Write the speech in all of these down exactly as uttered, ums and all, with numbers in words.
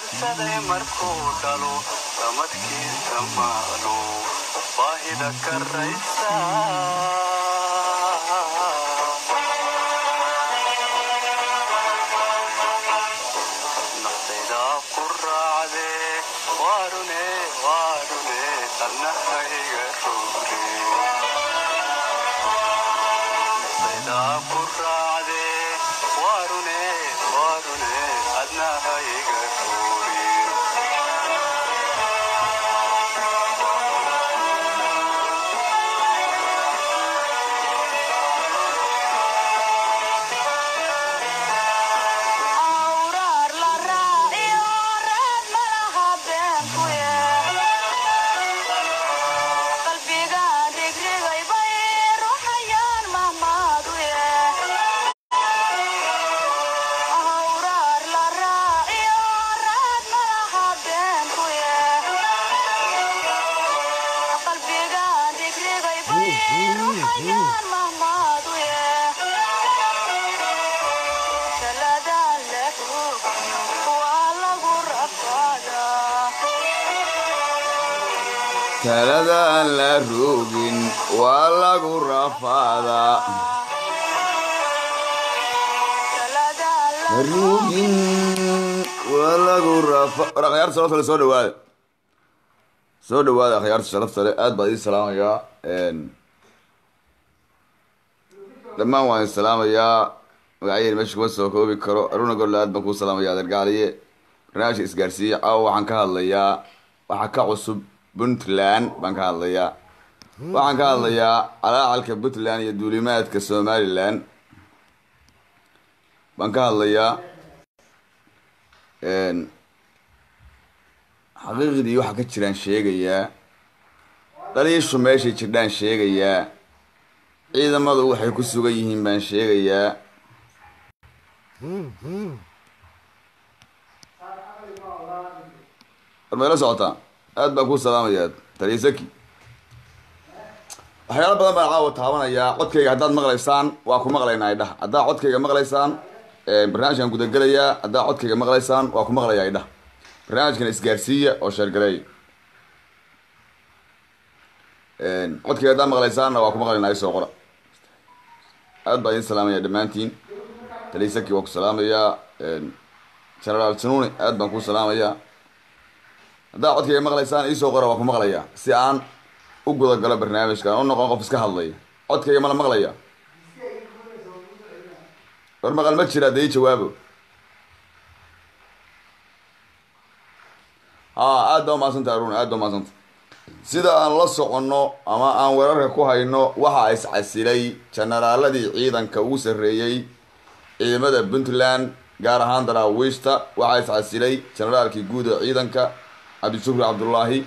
saday markuu dhalo samadkiisa maalo baahida karaysa nafsayda ku raacde waarune waarune annahayga rugre nafsayda ku raacde waarune waarune annahayga talada la rogin waa lagu rafaadaa la rogin waa lagu rafaadaa akhyaarta sharafta le soo dhawaada soo dhawaada akhyaarta sharafta le aad baa idin salaamayaa dhammaan waan idin salaamayaa magacyaheen meesha kuma soo koobi karo aruna golle aad baan kuu salaamayaa adeergaaliye barnaamijka isgaarsiiya caawa waxaan ka hadlayaa waxaa ka cusub puntland baan ka hadlayaa waxaan ka hadlayaa calaacalka puntland iyo duulimaadka somalilan baan ka hadlayaa xaqiiqdii waxa ka jiraan sheegayaa dhaliishu meeshay jirdhaan sheegayaa ciidamadu waxay ku sugan yihiin baan sheegayaa warmayla socotaa aad baan kuu salaamayaa taliisaki waxyaalo badan baan caawa taabanayaa codkayga haddaad maqlaysaan waa ku maqlaynaa idhaha haddaad codkayga maqlaysaan barnaamijkan gudagelayaa haddaad codkayga maqlaysaan waa ku maqlayaa idhaha barnaamijkan isgaarsiiya oo sheergareeya codkayga haddaad maqlaysaanna waa ku maqlaynaa isoo qora aad baan idin salaamaya dhammaantiin taliisaki waa ku salaamayaa genaraal sanuuni aad baan kuu salaamayaa haddaad codkayga maqlaysaan iisoo qora waa ku maqlayaa si aan u gudagalo barnaamijkan u noqon qof iska hadlaya codkayga mala maqlaya war maqal ma jira dee i jawaabo ha aad baa umahadsanta aruna aad baa umahadsanta sida aan la soconno ama aan weerarka ku hayno waxaa iscasilay jenaraaladii ciidanka ugu sarreeyey ciidamada puntland gaar ahaan daraawiishta waxaa iscasilay jenaraalkii guud ee ciidanka cabdishukri cabdullaahi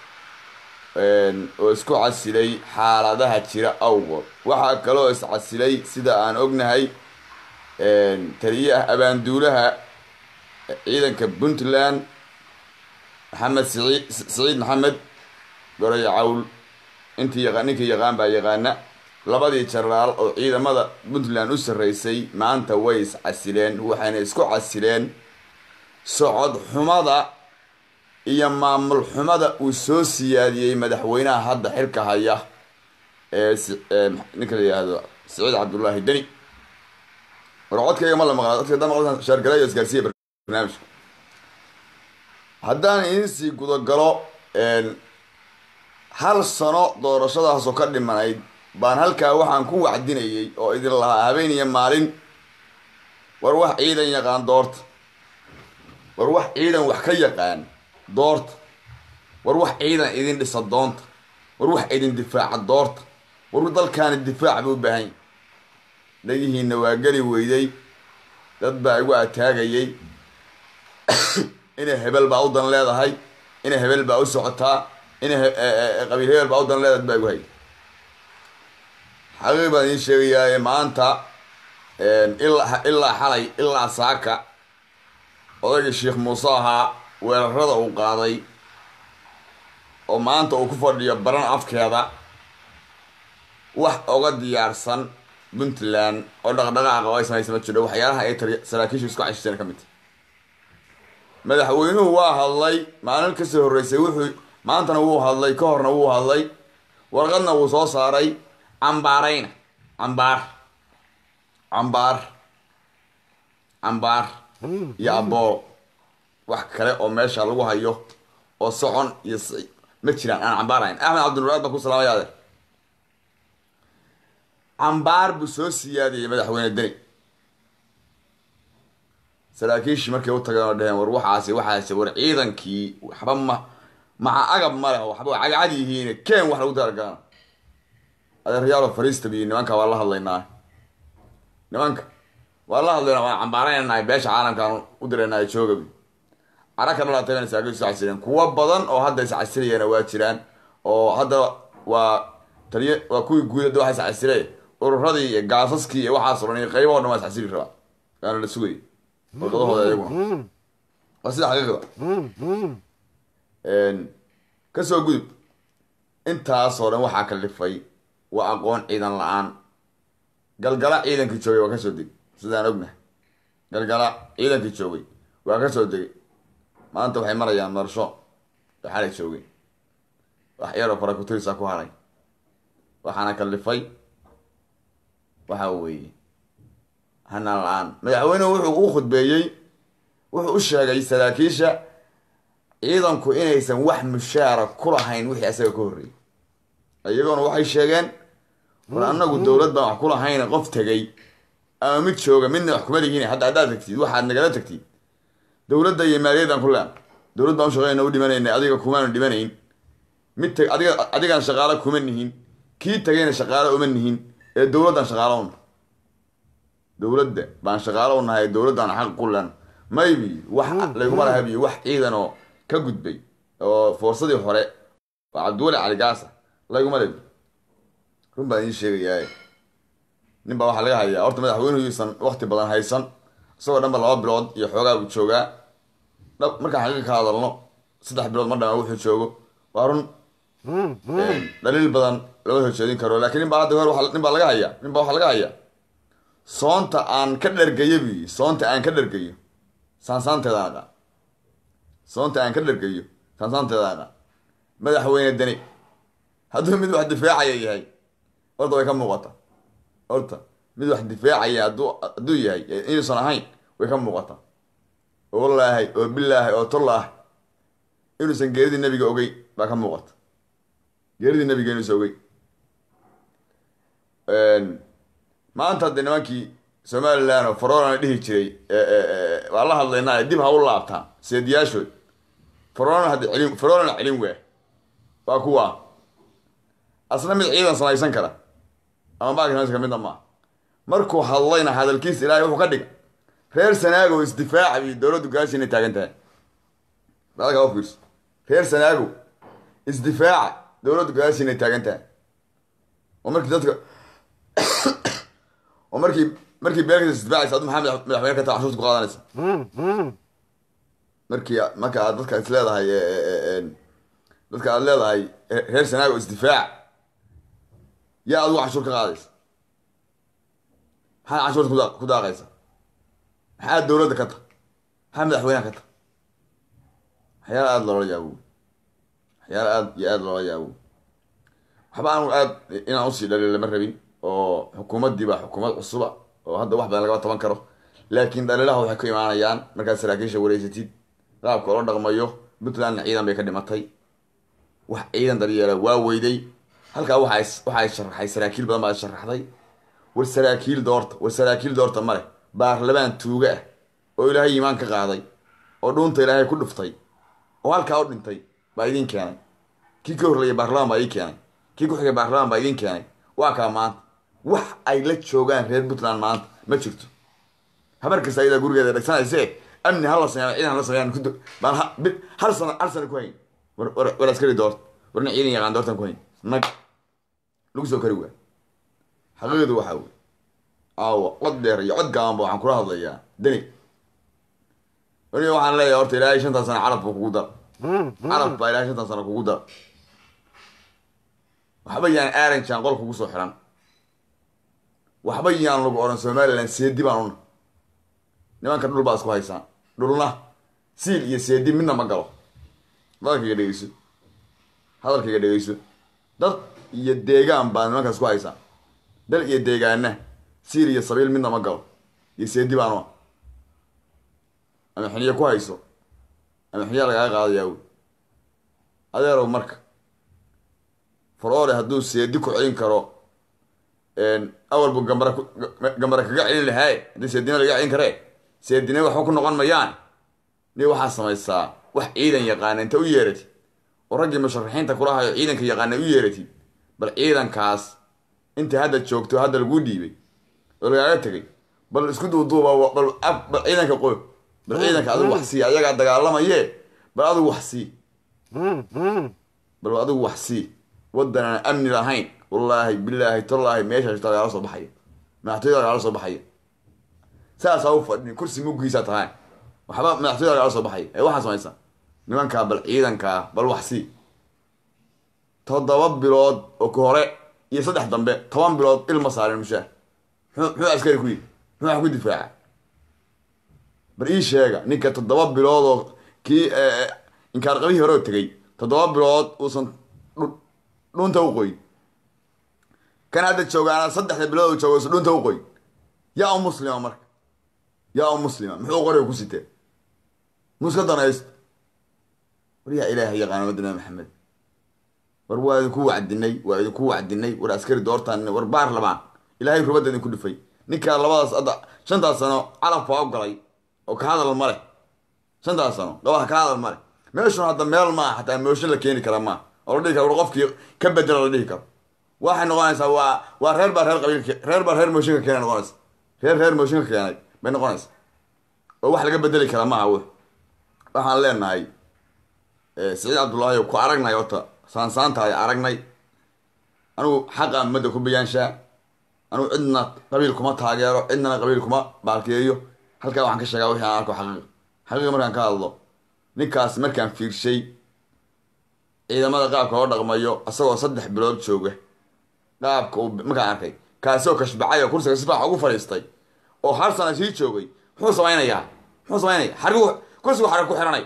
oo isku casilay xaaladaha jira awgood waxaa kaloo iscasilay sida aan ognahay taliyaha abaanduulaha ciidanka puntland maxamed siciid siciid maxamed goray cawl intii yaqa ninkii yaqaan baa yaqaana labadii jenaraal oo ciidamada puntland u sarreysay maanta way iscasileen waxayna isku casileen socod xumada iyo maamul xumada uu soo siyaadiyey madaxweynaha hadda xilka haya ee ninka la yihahdo siciid cabdullaahi deni war codkayga ma la maqlaa codka haddaan maqla sheergalayo isgaarsiiya barnaamijka haddaan idinsii gudagalo hal sano doorashadaasoo ka dhimanayd baan halkaa waxaan ku wacdinayay oo idin lahaa habeen iyo maalin war wax ciidan yaqaan doorta war wax ciidan wax ka yaqaan doorta war wax ciidan idin dhisa doonta war wax idin difaaca doorta war dalkaani difaac buu u baahan dhagihiina waa geli weyday dad baa igu ataagayay inay hebel baa u dan leedahay inay hebel baa u socotaa inay qabiil hebel baa u dan leedahay dad baa igu hay xaqiiq baan idiin sheegayaa maanta ilaa ilaa xalay ilaa saaka odaygii sheekh muuse ahaa weerarada uu qaaday oo maanta uu ku fadhiyo baran afkeeda wax oga diyaarsan puntland oo dhaqdhaqaaqa oo ay samaysa ma jiro waxyaalaha ay tari saraakiishu isku cashisheen ka mid madaxweynuhu waa hadlay maalin kasoo horreysay wuxuu maantana wuu hadlay ka horna wuu hadlay warqadna wuu soo saaray cambaarayna cambaar cambaar cambaar iyo aboolo wax kale oo meesha lagu hayo oo socon iyo ma jiraan aan cambaarayn. axmed cabdinuuraad baan ku salaamaya adeer. cambaar buu soo siyaadiyey madaxweyne deni. saraakiishii markay u tageen oo dheheen war waxaasi waxaasi war ciidankii waxba ma maca agab ma leh waxba cagcad yihiin keen wax lagu daragaana. adeeryaalo fariista biyo nimanka waa la hadlaynaa nimanka waa la hadlaynaa waan cambaaraynahay beesha caalamkaan u diraynaay joogabi cara ka dhalatayna saraakiishu iscasileen kuwa badan oo hadda iscasilayana waa jiraan oo hadda waa taliye waa kuwii guudada waxa iscasilay ururadii iyo gaasaskii iyo waxaas oo dhan iyo qaybo oo dhan waa iscasili rabaa waana la sugayay warqadahooda iyaguna waa sida xaqiiqda. kasoo gudub intaasoo dhan waxaa kalifay waa aqoon ciidan la-aan. galgala ciidankii joogay waa kasoo degay sidaan ognahay galgala ciidankii joogay waa kasoo degay maanta waxay marayaan marsho xalay joogay wax yaroo farakutirisa ku haray waxaana kalifay waxa weeye hanaan la-aan. madaxweynuhu wuxuu u khudbeeyey wuxuu u sheegay saraakiisha ciidanku inaysan wax mushaara ku lahayn wixii asaga ka horreeyay iyagoona waxay sheegeen war annagu dowlad baan wax ku lahayn qof tegay ama mid jooga midna wax kuma lihiin hadda haddaad tagtid waxaad nagala tagtid dowladda iyo maaliyaddan ku leen dowlad baan u shaqeynaa u dhimanaynay adiga kumaanu dhimanayn mid tag adiga adigaan shaqaalo kuma nihin kii tagayna shaqaalo uma nihin ee dowladdan shaqaalo una dowladda baan shaqaalo unahay dowladdan xaq ku leen maybe wax layguma lahabiyo wax ciidan oo ka gudbay oo foorsadii hore waa cabdiwali cali gaasa layguma lebi run baan idiin sheegayaa nin baa waxaa laga hayaa horta madaxweynuhu yuusan waqti badan haysan isagoo dhanba laba bilood iyo xoogaa buu joogaa dhab markaan xaqiiqa ka hadalno saddex bilood ma dhama wuxuu joogo waa run dhaliil badan lama soo jeedin karo laakiin nin baa hadda hor nin baa laga hayaa nin baa waxaa laga hayaa soonta aan ka dhergayo bi soonta aan ka dhergayo saansaanteeda aan aqaan soonta aan ka dhergayo saansaanteeda aan aqaan madaxweyne deni hadduu mid wax difaacaya yahay horta way ka muuqata horta mid wax difaacaya hadduu hadduu yahay inuusan ahayn way ka muuqata oo wallaahi oo bilaahi oo tolla ah inuusan geeridii nabiga ogey baa ka muuqata geeridii nabiga inuusan ogey. maanta hadde nimankii somalilan oo farolana dhihi jiray waa la hadlaynaa dib ha u laabtaan seediyaashood farolana hadda celin farolana celin waa waa kuwa asna mid ciidan samaysan kara ama baakinaska midna maaha markuu hadlayna hadalkiisa ilaahay wuxuu ka dhiga reer sanaago isdifaaca iyo dowladdu gaasha inay taagan tahay dalka u fiirso reer sanaago isdifaaca dowladdu gaasha inay taagan tahay oo markii dadka oo markii markii beelka isdifaacaysa adu maxamed madaxweyne ka taa cashuurta ku qaadanaysa markii marka aad dadka is leedahay dadka aad leedahay reer sanaago isdifaac yaa adigu cashuur ka qaadaysa maxaad cashuurta ku daaqaysa maxaad dowladda ka ta maxaad madaxweynaha ka ta waxyaala aada loola yaabo waxyaala aada iyo aada loola yaabo waxba aanu aad inaan usii dhalin lama rabin oo xukuumaddii baa xukuumad cusuba oo hadda wax badan lagama taban karo laakiin dhaliilaha waxay ku imaanayaan markaad saraakiisha wareysatid qaabka loo dhaqmayo puntlandna ciidan bay ka dhimatay wax ciidan daryeela waa weyday halkaa waxaa waxay sharaxay saraakiil badan baa sharaxday war saraakiil doorta war saraakiil doorta male baarlamaan tuuga ah oo ilaahay iimaan ka qaaday oo dhuunta ilaahay ku dhuftay oo halkaa u dhintay baa idiin keenay kii ka horreeyay baarlamaan baa ii keenay kii ku xigay baarlamaan baa idiin keenay waa kaa maanta wax ay la joogaan reer puntland maanta ma jirto habar kasta ayadaa gurigeeda dhegsanayse amni hala sameeya ciidan hala sameeyaan ku baan hal sano hal sano ku hayn war war askari doorta warna ciidan yaqaan doortan ku hayn nag lagu soo kari waa xaqiiqadu waxaa wey aawa cod dheer iyo cod gaabanba waxaan kula hadlayaa deni aniga waxaan leeyahay horta ilaahay shantan sano carab buu kugu dar carab baa ilaahay shantan sano kugu dar waxba yaan aaranjaan qol kugu soo xiran waxba yaan lagu oran somalilan seedi baan una nimanka dhul baa isku haysaan dhulna siil iyo seedi midna ma galo hadalkayga dhegeyso hadalkayga dhegeyso dad iyo deegaan baa nimankaas ku haysaa dal iyo deegaana siil iyo sabiil midna ma galo iyo seedi baanu ah ama xiniya ku hayso ama xiniya lagaga qaadayaa wey adeerow marka faroore hadduu seedi ku celin karo awal buu gambara gambara kaga celin lahaaye haddii seedina laga celin karee seedina waxba ku noqon mayaan ni waxaa samaysaa wax ciidan yaqaana inta u yeeratid oo raggii musharaxiinta kula hayo ciidanka yaqaana u yeeratid bal ciidankaas inta hadda joogto hadda lagu dhiibay oo lagaaga tegay bal isku duuduuba bal bal ciidanka qoy bal ciidanka adigu wax sii ayagaa dagaalamayee bal adigu wax sii bal adigu wax sii waddan aan amni lahayn wallaahi bilaahi tallaahi meeshaas lagala soo baxaya madaxtooyada lagala soo baxaya saasaa u fadhin kursi muggiisa tahay waxba madaxtooyada lagala soo baxaya ee waxaa samaysa nimankaa bal ciidankaa bal wax sii toddoba bilood oo ku hore iyo saddex dambe toban bilood ilma saarin mushaar muxuu muxuu askari ku yidhi muxuu wax ku difaaca bal ii sheega ninka toddoba bilood oo kii inkaar qabihii hore oo tegay toddoba bilood uusan dhunta u qoyin kan hadda joogaana saddexda bilood u joogo dhunta u qoyin yaa u muslima marka yaa u muslima muxuu qoriga ku sitee muska danaysto war yaa ilaahay yaqaana madina maxamed war waa idinku wacdinay waa idinku wacdinay war askari doortaan war baar labaan ilaahay rubadda idinku dhufay ninkaa labadaas hadda shantaas sano calaf baa u galay oo ka hadal male shantaas sano gabaha ka hadal male meeshun hadda meel maaha xataa mooshin la keeni kara maaha oo la dhihi karo war qofkii ka bedela la dhihi karo waxay noqonaysaa waa waa reer baa reer qabiilka reer baa reer mooshinka keenay noqonaysa reer reer mooshinka keenay bay noqonaysa oo wax laga bedeli kara maaha w waxaan leenahay siciid cabdullaahi ku aragnay horta saansaantahay aragnay anigu xaqa ummadda ku bayaanshaa anigu cidna qabiil kuma taageero cidnana qabiil kuma baalkeeyo halkaa waxaan ka sheegaa wixii aan arko xaqiiqa xaqiiqa markaan ka hadlo ninkaas markaan fiirshay ciidamada qaabka loo dhaqmayo isagoo saddex bilood jooga qaabka uu markaan arkay kaasoo kashbacay oo kursiga si baax ugu fadhiistay oo hal sana sii joogay muxuu samaynayaa muxuu samaynaya xarigu kursigu xarig ku xiranay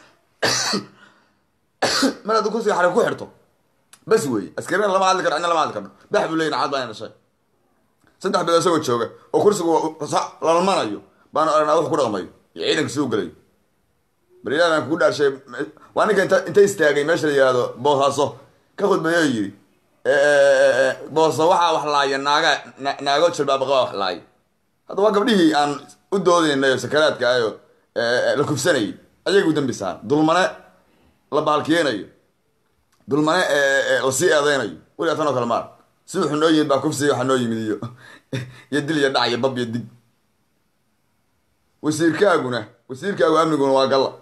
mar hadduu kursiga xarig ku xirto bas weeye askarina lama hadli karo cidna lama hadli karno bax buu leeyahy cad baa dhashay saddex bilood isagoo jooga oo kursigu lalmanayo baanu aragnaa wax ku dhaqmayo iyo ciidanka sii u galayo bal ilaah baan kugu dhaarshay waa ninka inta inta istaagay meesha la yihahdo boosaaso ka khudbeeyo yidhi booso waxaa wax laaya naaga naago jalbaabaqaba wax laaya hadda waa gabdhihii aan u doodaynay oo sakaraadka ayo la kufsanayay ayaga u dambisaan dulmane la baalkiyeynayo dulmane lasii eedeynayo weligaa tan oo kale maar si wuxuu noo yimid baa kufsiga waxaa noo yimid iyo iyo dil iyo dhac iyo bab iyo dig wasiirkaaguna wasiirkaagu amniguna waa galla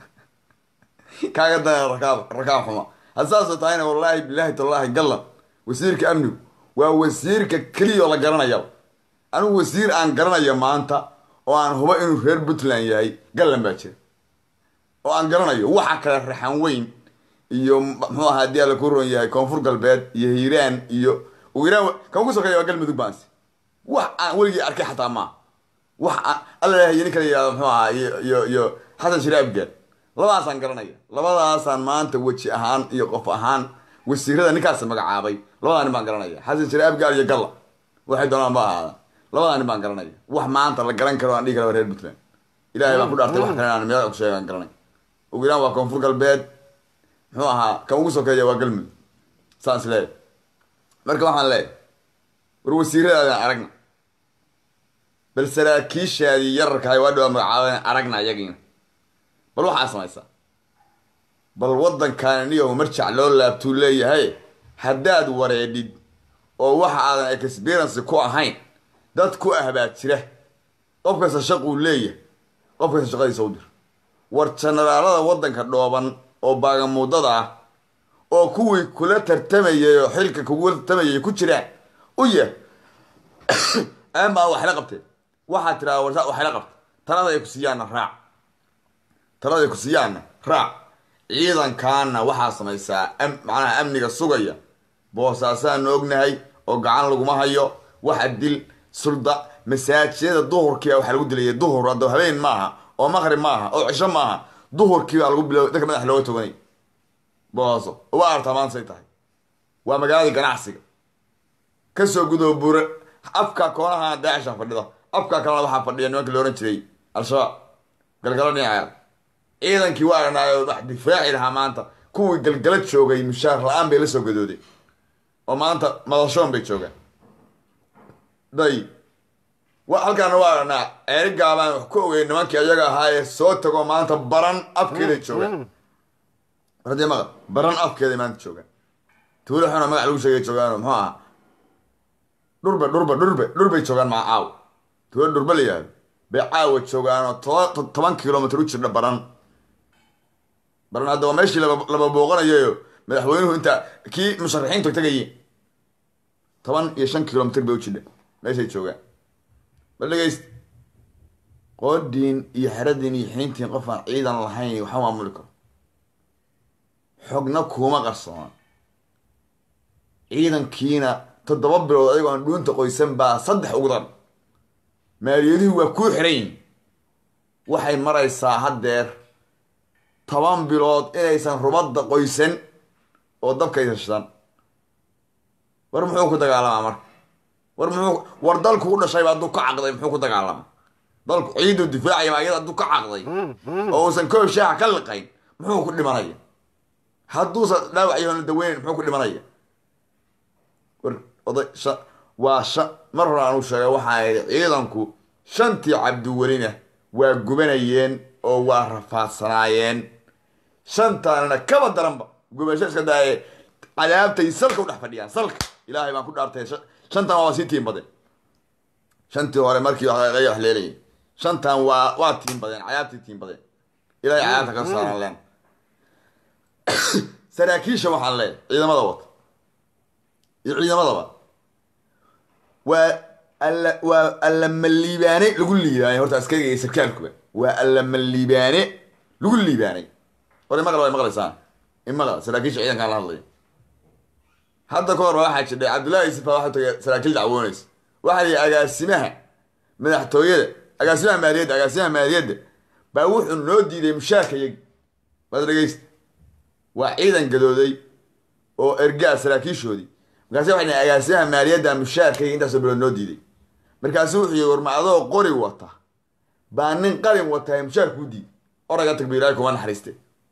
kaaga dana rakaab rakaab xuma had saasoo tahayna wallaahi bilaahi tallaahi galla wasiirka amnigu waa wasiirka keliyaoo la garanaya anigu wasiir aan garanayo maanta oo aan hubo inuu reer puntland yahay gallan baa jira oo aan garanayo waxa kale raxan weyn iyo muxuu ahaa haddii alla ku ron yahay koonfur galbeed iyo hiiraan iyo hiiraan kan ugu sokeeya waa galmudug baansi wax aan weligii arkay xataa maaha wax alla ilahay nin kala yihahdo muxuu ahaa iyo iyo iyo xasan shire abgaal labadaasaan garanaya labadaasaan maanta weji ahaan iyo qof ahaan wasiirada ninkaas magacaabay labadaa nin baan garanaya xasan shire abgaal iyo galla waxay doonaan ba ahaada labadaa nin baan garanaya wax maanta la garan karo aan dhihi kara reer puntland ilaahay baan ku dhaartay wax kale aan meel ku sheegaan garanay ugu yaraan waa koonfur galbeed muxuu ahaa kan ugu sokeeya waa galmudug saan is leeyahay marka waxaan leeyahay war wasiiradaadaan aragna bal saraakiishaadii yararkahay waa dhawaa magacaaban aragna iyagiina bal waxaa samaysaa bal waddankan niyo marjac loo laabtuu leeyahay haddaad wareedhid oo waxa aadan experience ku ahayn dad ku ah baa jira qof kasta shaquu leeyahay qof kasta shaqadiisa u dir war generaalada waddanka dhooban oo baagamuudada ah oo kuwii kula tartamayay oo xilka kugula tartamayay ku jiraan u yah amaa waxla qabteen waxaa tiraa warsa waxla qabta talada ay ku siiyaanna raac talada ay ku siiyaanna raac ciidankaana waxaa samaysaa macnaha amniga sugaya boosaasaanu ognahay oo gacan laguma hayo waxa dil sulda masaajiyada duhurkia waxaa lagu dilaya duhur hadda habeen maaha oo maqrib maaha oo cisho maaha duhurkii baa lagu bilaabay dadka madax looga toganay booso waa artaa maanta say tahay waa magaalada ganacsiga kasoo gudoo buure afka koonaha daacisha fadhida afka kalena waxaa fadhiya nimanka la oran jiray al-shabaab galgalo dhinaca ciidankii waa arnaayo wax difaaci lahaa maanta kuwii galgala joogay mushaar la-aan bay la soo gadooday oo maanta madashoon bay joogaan day wa halkaana waa arnaa ceeri gaabaan wax ku ogey nimankii ayaga ahaa ee soo tago maanta baran afkeeday joogaan radii maqa baran afkeeday maanta joogaan tuulo xuna magac lagu sheegay joogaan muxuu ahaa dhurbe dhurbe dhurbe dhurbay joogaan maa caaw tuulo dhurbe la yihahdo bay caawa joogaanoo toba toban kilomitr u jirdha baran baran hadda waa meeshii laba booqanayayo madaxweynuhu inta kii musharaxiintu tagayiin toban iyo shan kilomitr bay u jidha meeshay joogaan bal dhegeyst qoodhiin iyo xeradiin iyo xiintiin qof aan ciidan lahayn waxaa maamuli karo xogna kuuma qarsoona ciidankiina toddoba bilood adigoo aan dhuunta qoysan baa saddex ugu dar maaliyadihii waa kuu xiran yihin waxay maraysaa haddeer toban bilood inaysan rubadda qoysan oo dabkaysa shidan war muxuu ku dagaalamaa marka war muxuu war dalku u dhashayba hadduu ka caqday muxuu ku dagaalamaa dalku ciiduu difaacayaba iyada hadduu ka caqday oo uusan koob shaaha ka liqayn muxuu ku dhimanaya hadduusan dhaawac yahoon la daweynayn muxuu ku dhimanaya war oday sha waa sha mar hore aanu sheegay waxaa yidhi ciidanku shantii cabdiwelina waa gubanayeen oo waa rafaadsanaayeen shantaanina kaba daranba gubasho iska daaye cadaabtay salka u dhex fadhiyaan salka ilaahay baan ku dhaartay shantan waa sii tiin badeen shantii hore markii waxay wax leelayeen shantan waa waa tiin badeen cadaabtii tiin badeen ilaahay cadaabta ka saaran leen saraakiisha waxaan leeyahay ciidamada wata iyo ciidamadaba waa alla waa allama liibaane lagu liibaanay horta askariga iyo sarkaalkuba waa allama liibaane lagu liibaanay hore maqal way maqlaysaan in maqal saraakiisha ciidankaan la hadlaya hadda ka hor waxaa jidhay cabdullaahi sifa waxaa tagay saraakiil dacwoonaysa waxaa lihi agaasimaha madaxtooyada agaasimaha maaliyadda agaasimaha maaliyadda baa wuxuu noo diiday mushaarka yagi waad dhegeysta waa ciidan gadooday oo ergaa saraakiishoodii markaasi waxay dhahay agaasimaha maaliyadda mushaarkayga intaasoo bilood noo diiday markaasu wuxuu yihi war ma adoo qori wata baa nin qalin watahay mushaar kuu diiday oraga tag biilaahi kuma naxariiste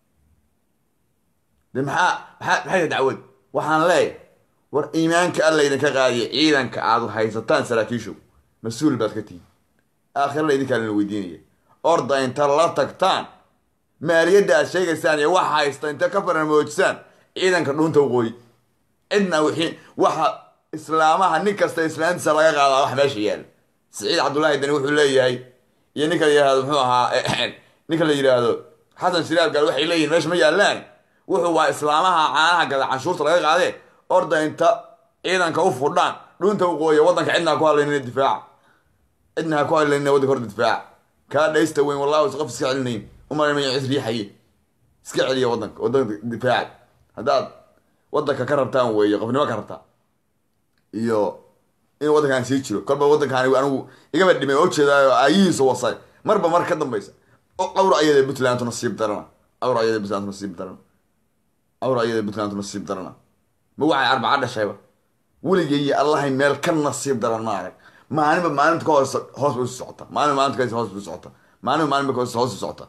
de maxaa maxaa maxay dacwad waxaan leeyahay war iimaanka alla idinka qaadiya ciidanka aad haysataan saraakiishu mas-uul baad ka tihiin aakhirana idinkaa lana weydiinaya orda inta la tagtaan maaliyadda aad sheegaysaan iyo waxa haysta inta ka farmoojisaan ciidanka dhuunta waqooyi cidna wixii waxa islaamaha nin kasta islaantiisa laga qaadaa wax meesha yaala siciid cabdullaahi dani wuxuu leeyahay iyo ninka la yihahdo muxuu ahaa ninka la yidhaahdo xasan shiraar gaal waxay leeyihin meesha ma yaalaan wuxuu waa islaamaha caanaha gada canshuurta laga qaadee orda inta ciidanka u fudhaan dhuunta waqooyi waddanka cidna ha ku hadlaynina difaaca cidna ha ku hadlaynina waddanka horta difaaca kaa dhaysta weyn wallahi is qof iska celinayn umaran maya cis riixaye iska celiya waddanka waddanka difaaca haddaad waddanka ka rabtaan weeye qofnimo ka rabtaa iyo in waddankaan sii jiro kolba waddankaan anigu igaba dhimay oo jeedaayo aayihiisa wasay marba mar ka dambaysa oo awra ayada puntland nasiib darana awra ayada puntland nasiib darana awra ayada puntland nasiib darana ma waxay arbaca dhashayba weligay iyo allahay meel ka nasiib daran ma arag maalinba maalinta ka hoos hoos bay u socota maalin maalinta ka hoos bay u socota maalin maalinba ka hoos hoos u socota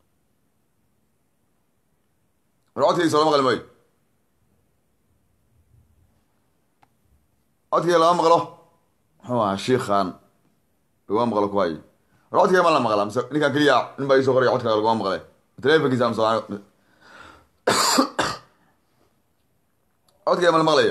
codkiisa lama maqli maayo codkiga lama maqlo muxuu ahaa shiikhaan laguma maqlo kuwayo codkiga ma la maqla mise ninkan keliya nin baa isoo qoraya codkiga laguma maqle telefonkiisa mise codkiga ma la maqlayo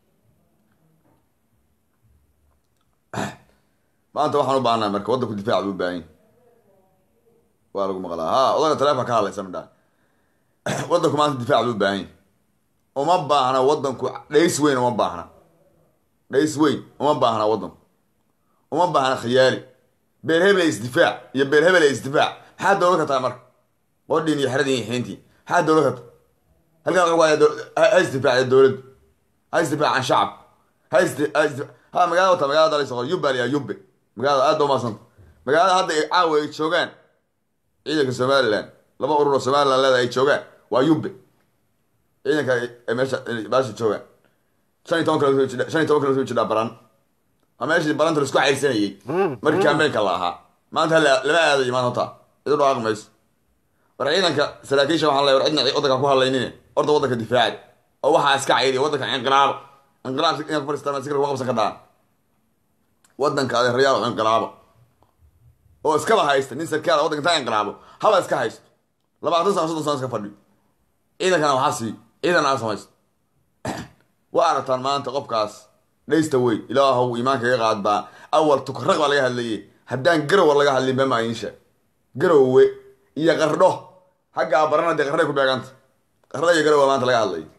maanta waxaan u baahnaa marka waddanku difaac buu u baahan yahay waa lagu maqlaa ha odaga teleefon ka hadlaysa midhaan waddanku maanta difaac buu u baahan yahay uma baahna waddanku dhays weyn uma baahna dhays weyn uma baahna waddanku uma baahna khiyaali beer hebel isdifaac iyo beer hebel isdifaac maxaa dowlad ka tahay marka qodhiin iyo xeradin iyo xiintiin maxaa dowlad ka tahay halkan wuxuu waaya ha isdifaaciya dowladdu ha isdifaacan shacab ha isdi ha magaalada wata magaalada dalay soqor yubba liyaa yubbe magaalada aad ba umaasanta magaalada hadda caawa ay joogaan ciidanka somaliland laba urur oo somaliland leedahay ay joogaan waa yubbe ciidanka ay meesha baasha joogaan shan iyo toban kilo jidha shan iyo toban kilo jidha baran waa meeshii baranta laisku cayrsanayay markii kambeynka la ahaa maanta lama aadayo maanta hota idu dhawaaqi mayso war ciidanka saraakiisha waxaan leeyahay war cidna waddanka ku hadlaynine orda waddanka difaaci oo waxaa iska cayriya waddanka inqilaabo inqilaab inaad ku fadhiistaan sikir kuga qabsan ka dhaan waddanka adeerayaal oo inqilaabo oo iskaba haysta nin sarkaal waddanka intaa inqilaabo haba iska haysto labaatan sano soddon sano iska fadhiyo ciidankana waxaa sii ciidan aa samaysto waa aragtaan maanta qofkaas dhaysta wey ilaahow iimaanka iga qaadbaa awal tukaraq baa laga hadlayay haddaan garowa laga hadlin bema insha garowe iyo qardho xaggaa barana dee qarday ku beeganta qarda iyo garowa maanta laga hadlay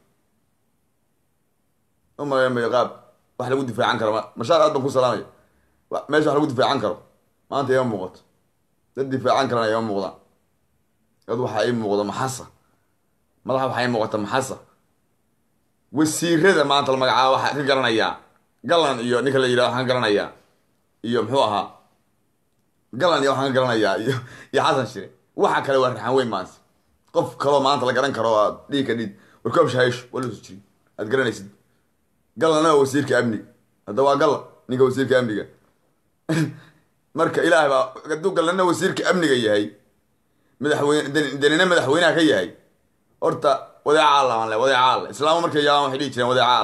umaleemayo qaab wax lagu difaacan karo mashaar aad baan ku salaamaya meesha wax lagu difaacan karo maanta ima muuqato dad difaacan karana ima muuqdaan dad waxaa ii muuqda maxasa madaxa waxaa ii muuqata maxasa wasiirada maanta la magacaaba waxaa ka garanayaa galan iyo ninka la yidhaha waxaan ka garanayaa iyo muxuu ahaa galan iyo waxaan ka garanayaa iyo iyo xasan shire waxa kale waa raxan weyn maanta qof kaloo maanta la garan karo aad dhiig ka dhid warkoob shahaysho wala soo jirin aad garanaysid galana waa wasiirka amniga hadda waa gala ninka wasiirka amniga marka ilaahay baa hadduu galana wasiirka amniga yahay madaxweyne danina madaxweynaha ka yahay horta wadeecaal aan le wadeecaal islaamu markay yaabaan waxay dhihi jireen wadeecaal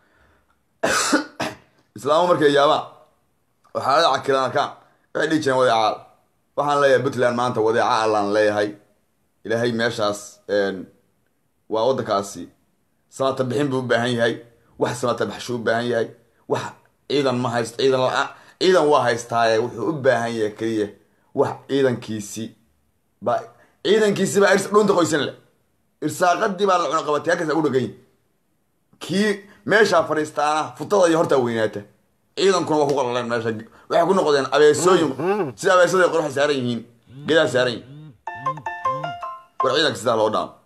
islaamu markay yaabaan waxaa la cakiran arkaan waxay dhihi jireen wadeecaal waxaan leeyahay puntland maanta wadeecaal aan leeyahay ilaahay meeshaas waa waddankaasi samata bixin buu u baahan yahay wax samata baxshuu u baahan yahay wax ciidan ma haysto ciidan la ciidan waa haystaaye wuxuu u baahan yahay keliya wax ciidankiisi ba ciidankiisi baa dhunta qoysan leh irsaaqadii baa la cuna qabatay halkaas ugu dhagayn kii meeshaa fadhiistaana futada iyo hortaa weynaata ciidankuna waa ku qalaleen meesha waxay ku noqdeen abeesooyin sida abeesada qorxa saaran yihiin geedaa saaran yihiin war ciidanka sidaa loo dhaamo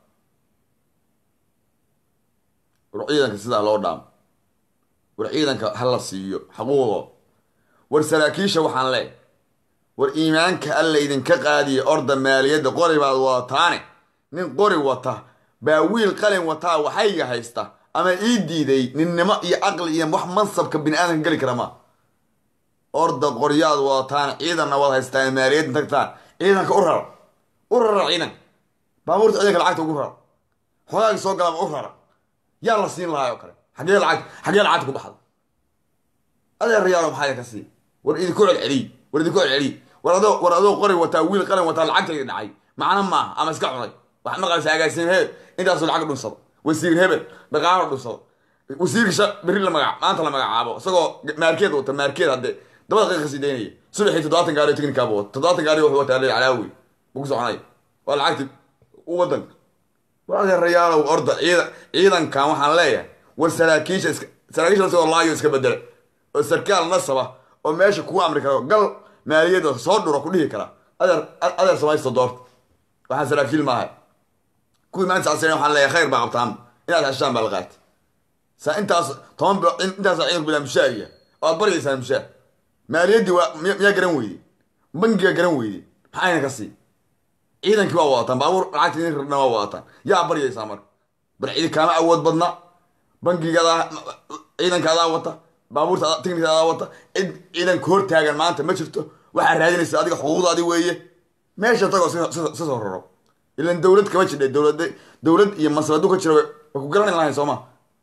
war ciidanka sidaa loo dhaamo war ciidanka ha la siiyo xaquuqo war saraakiisha waxaan leeyahay war iimaanka alla idinka qaadiya orda maaliyadda qori baad wadataane nin qori wata baa wiil qalin wataa waxayga haysta ama ii diiday ninnimo iyo caqli iyo wax mansabka bini aadanka geli kara ma orda qoryaad wadataan ciidanna waad haystaan maaliyadda tagtaan ciidanka u rara u rara ciidanka baabuurta ciidanka lacagta ugu rara xogaagii soo galaba u rara yaa la siin lahaa oo kale xagee lacag xagee lacagta ku baxda adeer riyaalo maxaa ka sii war idinku celceliy war idinku celceliy war adoo war adoo qori wataa wiil qalin wataa lacagtayda dhacay macna maaha ama iska cunay wax maqalsa agaasin hebel intaasuu lacag dhunsado wasiir hebel dhaqaalo dhunsado wasiirka berri la magac maanta la magacaabo isagoo maarkeed wata maarkeed haddee dabada qiiqa sii daynaya subaxii toddobaatan gaari tiknikaaba wata toddobaatan gaari wuxuu wataa leey calaawi buu ku soconay waa lacagti u waddanka war adeer rayaalow orda ciidan ciidankan waxaan leeyahay war saraakiisha iska saraakiisha isagoo laayo iska bedela oo sarkaal nasaba oo meesha kugu amri karo gal maaliyadda soo dhuro ku dhihi kara adeer adeer samaysto doorta waxaan saraakiil maahay kuwii maanta sacaseen waxaan leeyahay khayr baa qabtaan inaad heshaan baa la qaatay saa intaas toban bilo intaas ciidanku bilaa mushaariya oo aad baryaysaan mushaar maaliyaddii waa miyaa garan weyday bangiga garan weyday maxayna ka sii ciidankii waa wadataan baabuur lacagta idin rabna waa wadataan yaa baryaysaa marka bar cidi kaama awood badna bangigadaa ciidanka adaa wata baabuurta tiknika adaa wata cid ciidanka hor taagan maanta ma jirto waxaa raadinaysa adiga xuquuqdaadi weeye meesha tagoo si soo raro ilan dawlad kama jidha dawlad dawlad iyo masladu ka jira way ku garanay lahayn sooma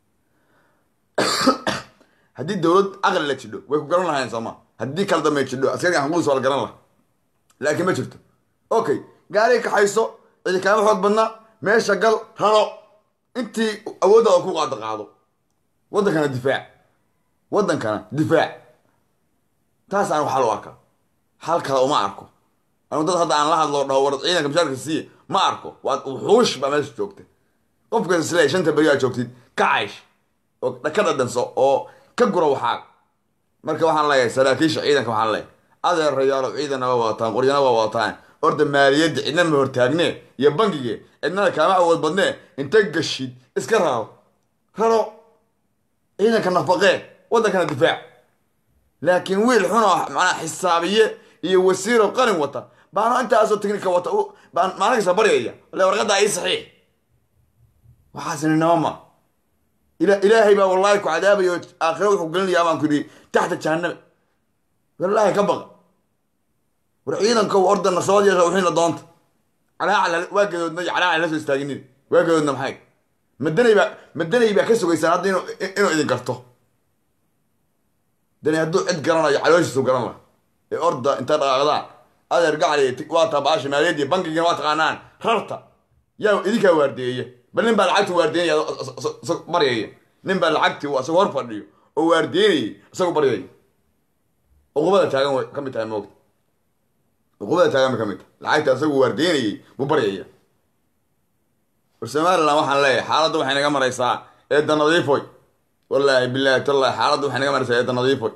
haddii dawlad aqli la jidho way ku garan lahayn sooma haddii kala dambe jidho askariga xuquuqdiisa waa la garan laha laakiin ma jirto okay gaari kaxayso cidi kaama xoog badna meesha gal raro intii awooddaada ku qaado qaado waddankana difaac waddankana difaac taas aan waxaa loo arkaa hal kale uma arko anu dad hadda aan la hadlo dhaho war ciidanka mushaarka siiye ma arko waa wuxuush baa meesha joogta qofkas isleeyahay shanta beri aad joogtid ka caysh oo ka dhadhanso oo ka gura waxaa marka waxaan leeyahay saraakiisha ciidanka waxaan leeyahay adeer rayaalo ciidanna waa wadataan qoryana waa wadataan orda maaliyadda cidna ma hortaagne iyo bangige cidnana kaama awood badnee inta gashid iska raro raro ciidanka nafaqee waddankana difaac laakiin wiil xunoo macnaa xisaabiye iyo wasiiro qalin wata baano intaasoo tiknika wata baan maalin kasta baryaya le warqadda ii saxiix waxaasina nooma ila ilaahay baa wallahi ku cadaabayo aakhira wuxuu gelinayaa baan ku yidhi taxta jahannama wallaahi ka baqa war ciidanka ordana soo yeesha wixiina doonta calaacal waa gadoodna calaacal la soo istaaginin waa gadoodna maxay madanay baa madanay baa ka sugaysaan hadda inuu inuu idin garto dani hadduu cid garanayo calooshiisu garan laha ee orda inta dhaqaaqdaan adeer gacali waa taabaashi maaliyadii bankigiina waa taqaanaan rarta yaa idinkaa waardeeya bal nin baa lacagta waardeynaya baryaya nin baa lacagtii isagoo hor fadhiyo oo waardeynayay isagoo baryaya uqubada taagan way ka mid tahay moogta uqubada taagan bay ka mid tahay lacagta isagoo waardeynayay buu baryaya war somaliland waxaan leeyahay xaaladda waxay naga maraysaa eedda nadiifoy wallaahi bilaahi tallahi xaaladda waxay naga maraysaa eedda nadiifoy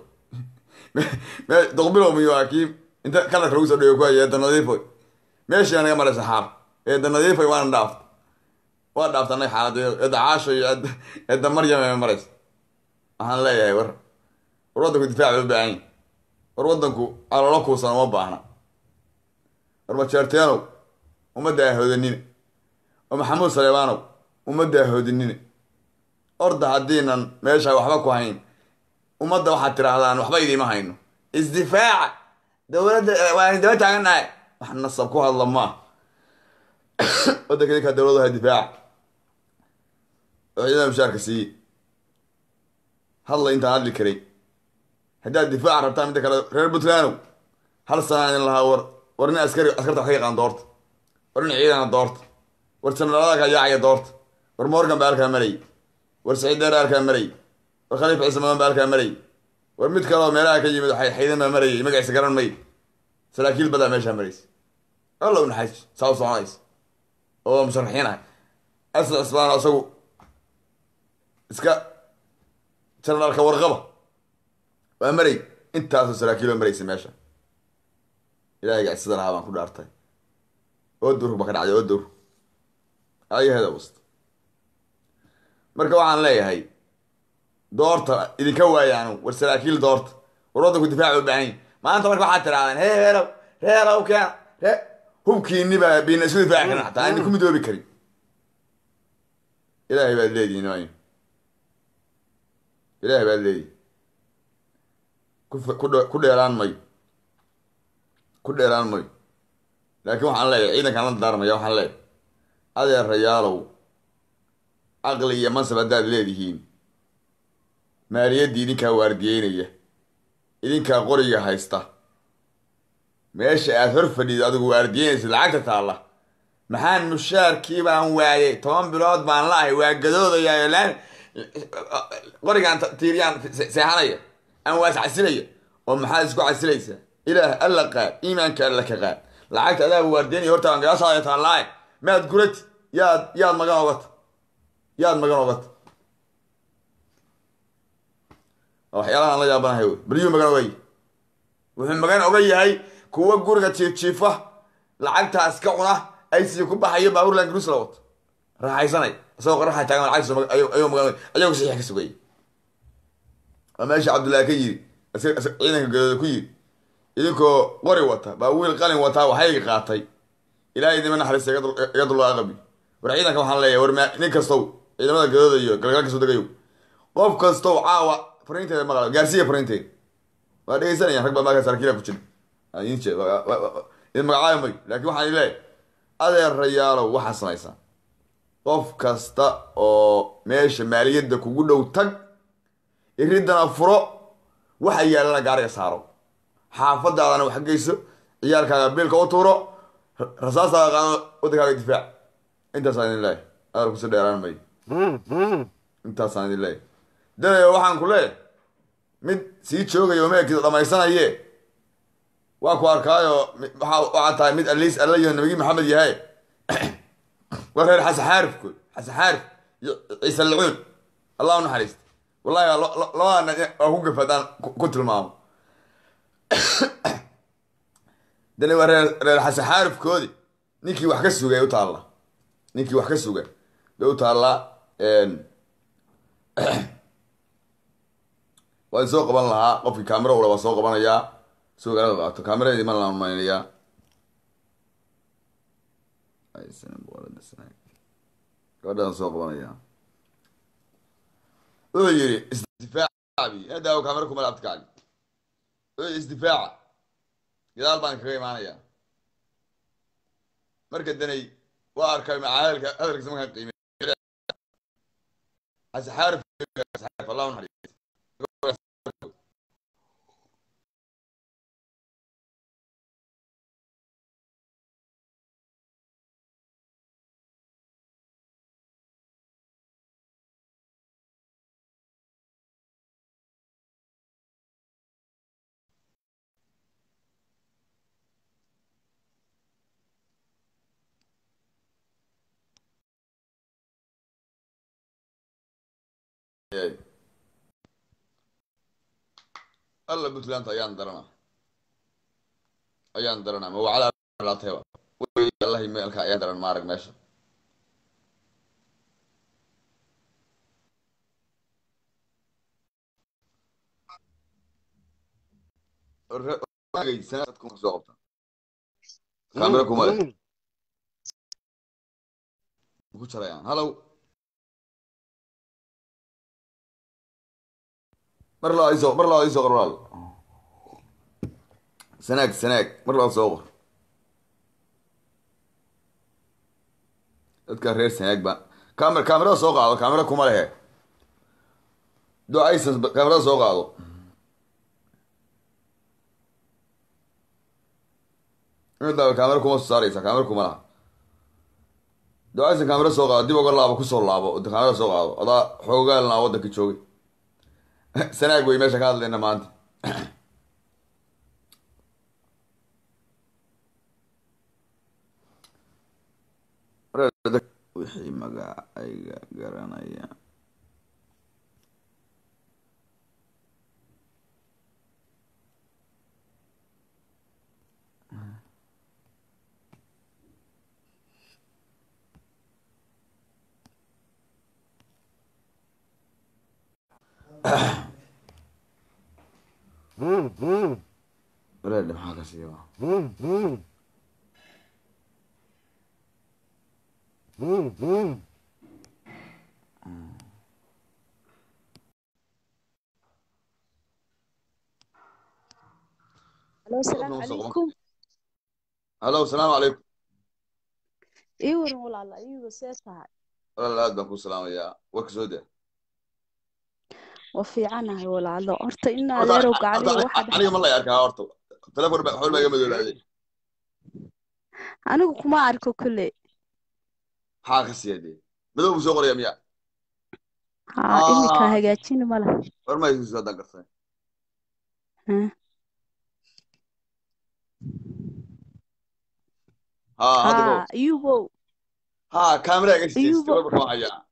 doqbilow miyo hakiim inta kalarka lagu soo dheeyo ku haya eedda nadiifoy meeshaa naga maraysa xaal eedda nadiifoy waana dhaafta waa dhaaftanay xaaladda eedda caasho iyo eedda maryam ee maraysa waxaan leeyahay war war waddanku difaac u baahan yahay war waddanku calolo kuusan uma baahna war majeerteenow ummadda ahoodanina oo maxamuud saleebaanow ummadda ahoodinina orda haddiinan meesha waxba ku hayn ummadda waxaad tidhaahdaan waxba idiima hayno isdifaaca dowladda waan daba taagannahay wax nasab ku hadla maa waddanka idinkaa dowladaha difaaca oo ciidamada mushaarka siiye hadla intaan hadli karay haddaad difaaca rabtaan midda kale reer puntlandow hal sanaa idin lahaa war war nin askari askarta wax ka yaqaan doorta war nin ciidana doorta war sanadada ka yaacaya doorta war morgan baa halkaa marayay war saciid dheer halkaa marayay war khaliif ciise madan baa halkaa marayay war mid kaleo meelaha ka yimid xaydan baa marayay magaciisa garan may saraakiil badaa meeshaa maraysa allow naxays saa u soconaysa oo musharaxiin ah asad cisbaan isagu iska janaraalka warqaba waa maray intaasoo saraakiiloo maraysa meesha ilaahay gacsida lahaa baan ku dhaartay oo durug ba ka dhacday oo durug ayaheeda wasta marka waxaan leeyahay doorta idinka waayaanu war saraakiil doorta war waddanku difaac u baahan yahay maanta marka waxaad tirahdeen hee reerow reerow keena ree hubkiiniba bayna isu difaaci karin xataa aan idinku midoobi karin ilaahay baad leedihin waayo ilaahay baad leedihin ku dheeraan mayo ku dheeraan mayo laakiin waxaan leeyahay ciidankaan la daarmaya waxaan leeyahay adeerayaalow caqli iyo mansab haddaad leedihiin maaliyaddii idinkaa waardiyeynaya idinkaa qoriga haysta meesha aad hor fadhido adigu waardiyeynaysa lacagta taalla maxaan mushaarkii baan waayay toban bilood baan la-ahay waa gadoodayaa laan qorigaan tiiriyaan seexanaya ama waa is casilaya oo maxaad isku casilaysaa ilaah alla qaad iimaanka alla ka qaad lacagta adaa waardiyeynaya horta aan gadaashaada taallaaye maad gurati yaad yaad magan ogata yaad magan ogata waxyaalahaan la yaabanahay wey baryuu magan ogay wuxuu magan oga yahay kuwa guriga jiifjiifa lacagtaas ka cuna aysi ku baxayo baaburland grus la wato raaxaysanay isagoo qoraxa taagan lacagtiisa ayuu magan ayagu saxiix ka sugayay waa meesha cabdullaahi ka yiri ciidanka gadooda ku yiri idinkoo qori wata baa wiil qalin wataa waxay qaatay ilaahay idima naxariista iga dullo aqabi war ciidanka waxaan leeyahay war nin kastow ciidamada gadooda iyo galgal kasoo degayo qof kastow caawa fariinteeda maqla gaarsiiya fariinteeda waa dhegeysanayaan rag baa markaa saraakiila ku jira idin magacaaba mayo laakiin waxaan leeyahay adeerayaalow waxaa samaysaan qof kasta oo meesha maaliyadda kugu dhow tag iridana furo waxa yaalana gaariga saaro xaafadaadana wax geyso ciyaalkaaga biilka u tuuro rasaastaada qaado waddankaaga difaac intaasaan idin leeyahay adeer kusi dheeraan mayo intaasaan idin leeyahay danayo waxaan ku leeyahay mid sii joogaya oo meelkiisa dhamaysanaye waa ku arkaayo waxaa tahay mid aliis alla iyo nabigi maxamed yahay waa reer xasan xaarifkood xasan xaarif iyo ciise lacuun allah u naxariista wallahi labadana waa ku gafadaan ku tilmaamo dani waa reer reer xasan xaarifkoodi ninkii wax ka sugay u taalla ninkii wax ka suga bay u taallaa waan soo qaban lahaa qofkii kaamiro ula waa soo qabanayaa suugalada qaato kaamiradi ma lamaynayaa aysan boqorada sanaag gabadhaan soo qabanaya wuxuu yidhi isdifaacabi hadaawo kaamera kuma laabta kacli wuxuu yidhi isdifaaca gadaal baan kaga imaanayaa marka danay waa arkay maca hadalka hadalkiisa markaan qiimey asxaarif asxaarif allah u naxariisto alla puntland ayaan darana ayaan darana ma wacala laatayba wallahi meelka ayaan daran maarag meesha sanadku soo qabta kaamera kuma leh ku jarayaan hallow mar laa isoo mar laa isoo qorwal sanaag sanaag mar laa soo qor dadka reer sanaag ba kaamera kaamerada soo qaado kaamera kuma lehe ducaysan kaamerada soo qaado inta kaamera kuma soo saaraysa kaamera kuma laha ducaysan kaamera soo qaado dib uga laabo kusoo laabo kaamera soo qaado adaa xoogaalna waddanka joogay sanaag way meesha ka hadlayna maanta wixii magacayga garanaya walaadha maxaa ka siiba Hello, السلام عليكم. hallow salaamu calaykum ii waran walaala iyuba see tahay walaal aad baan ku salaamayaa warka soo daa waa fiicanahay walaalo horta in adeerow gacaliyo waxa aniga ma la arkaa horta telefoon baa xool baa iga madoolaaday anigu kuma arko kule maxaa ka siiyadee madow buu soo qoraya miya haa imika hagaajin mala war ma isu soo dangartay ها هذا أيوبو ها كاميرا اكسس تبغى معايا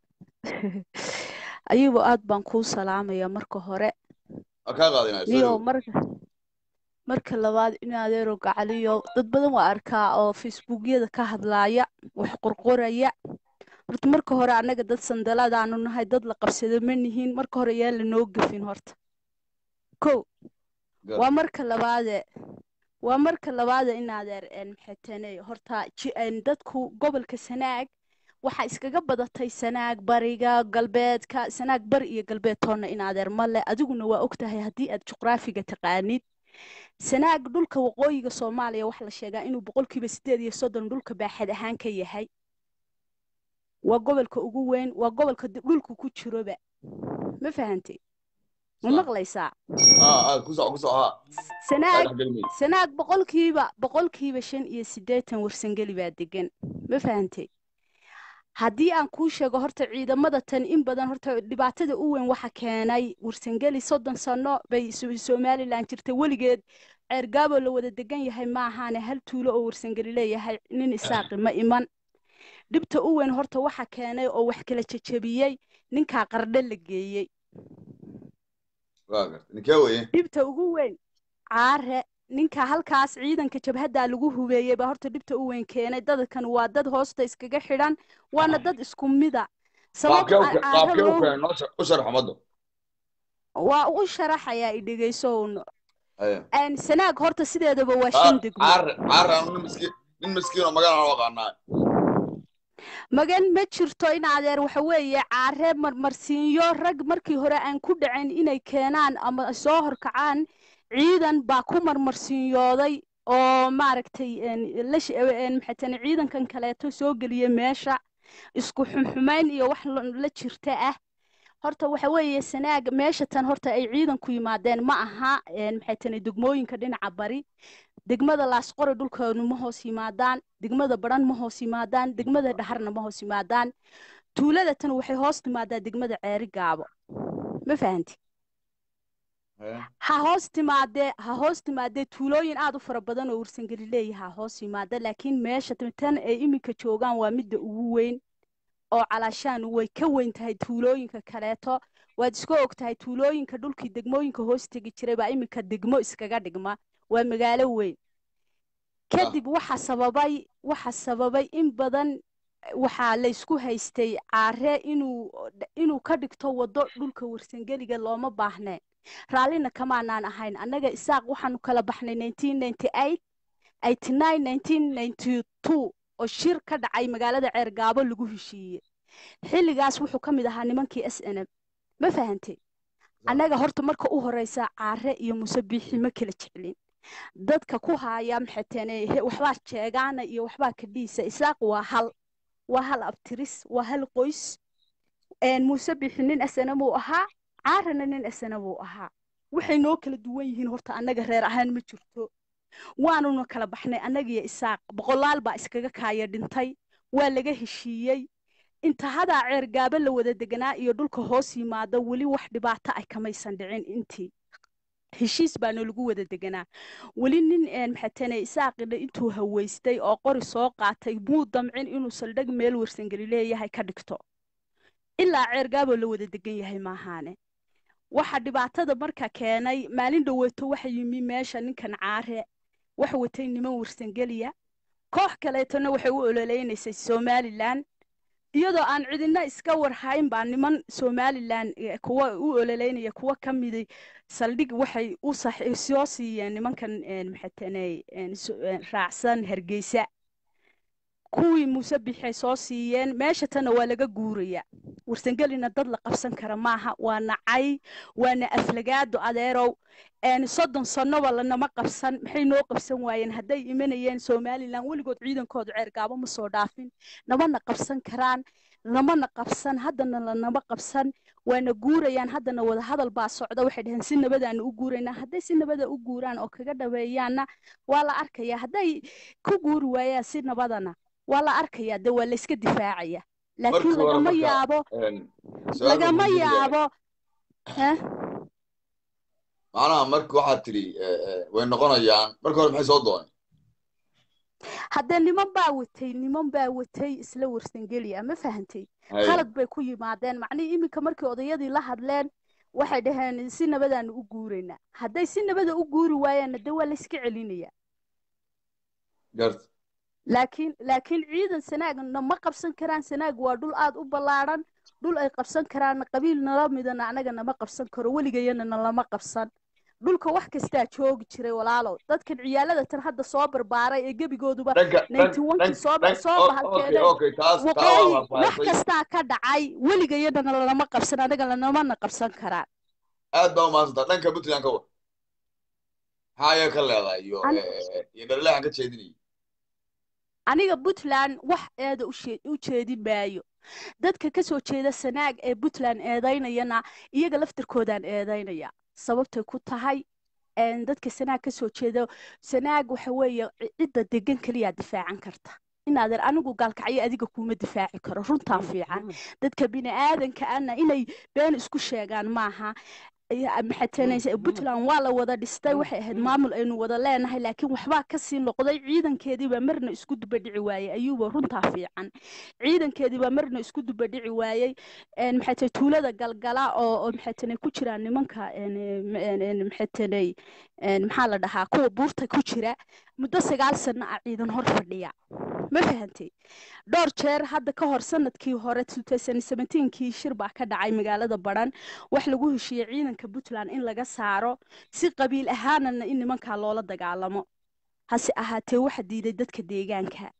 أيوبو aad baan kuu salaamayaa marka hore ka qaadinaa iyo marka marka labaad in adeero gacaliyo dad badan waa arkaa oo facebookyada ka hadlaaya wax qorqoraya horta marka hore anaga dad sandalada aanu nahay dad la qabsado ma nihiin marka hore yaa la noo gafin horta ko waa marka labaad waa marka labaad in adeer een xatanay horta dadku gobolka Sanaag waxa iskaga badatay Sanaag bariga galbeedka Sanaag bar iyo galbeedtoona in adeer male adiguna waa ogtahay hadii aad juqraafiga taqaanid Sanaag dhulka waqooyiga Soomaaliya wax la sheegaa inuu boqolkiiba sideed iyo soddon dhulka baaxad ahaan ka yahay waa gobolka ugu weyn waa gobolka dhulku ku jiroba ma fahantay ma maqlaysaa aa aa ku soo ku soo ha Sanaag Sanaag boqolkiiba boqolkiiba shan iyo siddeetan warsangeli baa degan ma fahantay haddii aan kuu sheego horta ciidamada tan in badan horta dhibaatada u weyn waxa keenay warsangeli soddon sano bay Somaliland jirtay weligeed ceergaabo la wada degan yahay ma ahaane hal tuulo oo warsangeli leeyahay nin isaaqi ma iman dhibta u weyn horta waxa keenay oo wax kala jajabiyay ninka qardhe la geeyay waaga ninkee weeye dhibta ugu weyn caare ninka halkaas ciidanka jabhada lagu hubeeyay ba horta dhibta u weyn keenay dadkan waa dad hoosta iskaga xidhan waana dad isku mida sababta qaabkee u keenay noo u sharaxmado waa u sharaxaya idhigayso aan Sanaag horta sideedaba waa shan degmo caare caare nin miskiin nin miskiin oo magaca loo qaadanaa magan ma jirto in adeer waxa weeye caare marmarsiinyo rag markii hore aan ku dhacin inay keenaan ama soo horkacaan ciidan baa ku marmarsiinyooday oo maaragtay maxaytani ciidankan kaleeto soo geliya meesha isku xumxumayn iyo wax la jirta ah horta waxa weeye sanaag meesha tan horta ay ciidanku yimaadeen ma aha maxaytani degmooyinka dhinaca bari degmada laasqore dhulkoonu ma hoos yimaadaan degmada baran ma hoos yimaadaan degmada dhaxarna ma hoos yimaadaan tuulada tan waxay hoos timaadaa degmada ceeri gaabo ma fahanti ha hoos timaadee ha hoos timaadee tuulooyin aad u fara badan oo warsangeli leeyaha hoos yimaada laakiin meesha tan ay iminka joogaan waa midda ugu weyn oo calaashaan way ka weyn tahay tuulooyinka kaleeto waad iska og tahay tuulooyinka dhulkii degmooyinka hoos tegi jiray baa iminka degmo iskaga dhigma waa magaalo weyn kadib waxa sababay waxa sababay in badan waxaa la isku haystay caare inuu inuu ka dhigto waddo dhulka warsangeliga looma baahneen raallina kamaanaan ahayn annaga isaaq waxaanu kala baxnay oo shir ka dhacay magaalada ceergaabo lagu heshiiyey xilligaas wuxuu ka mid ahaa nimankii s n m ma fahantay annaga horta marka u horeysa caare iyo muse biixi ma kala jeclin dadka ku haaya maxaytene waxbaa jeegaana iyo waxbaa kadhiisa isaaq waa hal waa hal abtiris waa hal qoys muse biixi nin s n m uu ahaa caarana nin s n m uu ahaa waxay noo kala duwan yihiin horta annaga reer ahaan ma jirto waanuna kala baxnay annagiyo isaaq boqolaal baa iskaga kaaya dhintay waa laga heshiiyey inta hadaa ceer gaabo la wada deganaa iyo dhulka hoos yimaado weli wax dhibaato ay kamaysan dhicin intii heshiis baana lagu wada deganaa weli nin maxatane isaaqina intuu haweystay oo qori soo qaatay muu damcin inuu saldhig meel warsangeli leeyahay ka dhigto ilaa ceer gaabo la wada degan yahay maahaane waxa dhibaatada marka keenay maalin dhaweeto waxa yimi meesha ninkan caare waxa watay niman warsangeliya koox kaleetona waxay u ololeynaysay somalilan iyadoo aan cidina iska warhayn baa niman somalilan kuwa u ololeynaya kuwa ka miday saldhig waxay u soo siiyeen nimankan maxatane raacsan hargeysa kuwii muuse bixay soo siiyeen meesha tana waa laga guuraya warsangelina dad la qabsan kara maaha waa nacay waana aflagaado adeerow soddon sanoba lanama qabsan maxay noo qabsan waayeen hadday imanayeen somalilan weligood ciidankooda ceergaabo ma soo dhaafin namana qabsan karaan lamana qabsan haddana lanama qabsan waana guurayaan haddana wada hadal baa socda waxay dhaheen si nabadaanu u guuraynaa hadday si nabada u guuraan oo kaga dhaweeyaanna waa la arkayaa hadday ku guuri waayaan si nabadana waa la arkayaa de waa layska difaacaya laakiin lagama yaabo lagama yaabo macnaha marka waxaad tidhi way noqonayaan marka hore maxay soo dooneen haddee niman baa watay niman baa watay isla warsangeliya ma fahantay khalad bay ku yimaadeen macnihii iminka markii odayadii la hadleen waxay dhaheen si nabadaanu u guuraynaa hadday si nabada u guuri waayaanna de waa layska celinaya garta laakiin laakiin ciidan sanaagna ma qabsan karaan sanaag waa dhul aad u ballaadhan dhul ay qabsan karaan qabiil nala midana anaga nama qabsan karo weligayana nalama qabsan dhulka wax kastaa joogi jiray walaalow dadkan ciyaalada tan hadda soo barbaaray ee gebigooduba ninety-one soo soo bahalkeeday waqooyi wax kastaa ka dhacay weligayana nalama qabsan anaga lanamana qabsan karaan aad baa umaadsanta dhanka puntland ka war maxaa ayaa ka leedahay iyo iyo dhalilahan ka jeedinayay aniga puntland wax eeda u jeedin maayo dadka ka soo jeeda sanaag ee puntland eedaynayana iyaga laftirkoodaan eedaynaya sababtay ku tahay dadka sanaag ka soo jeeda sanaag waxa weeye cidda degan kaliyaa difaacan karta inaadan anigu gaalkacyo adiga kuma difaaci karo runtaa fiican dadka bini aadanka ana inay been isku sheegaan maaha maxatanaysa puntland waa la wada dhistay waxay ahayd maamul aynu wada leenahay laakiin waxbaa kasii noqday ciidankeediibaa marna isku dubadhici waayey ayuuba runtaa fiican ciidankeediibaa marna isku dubadhici waayey maxatay tuulada galgala oo maxatanay ku jiraan nimanka maxatanay maxaa la dhahaa kuwa buurta ku jira muddo sagaal sano ah ciidan hor fadhiya ma fahantay dhowr jeer hadda ka hor sanadkii hore kii shir baa ka dhacay magaalada baran wax lagu heshiiyey ciidanka puntland in laga saaro si qabiil ahaanana in nimankaa loola dagaalamo hase ahaatee waxa diiday dadka deegaanka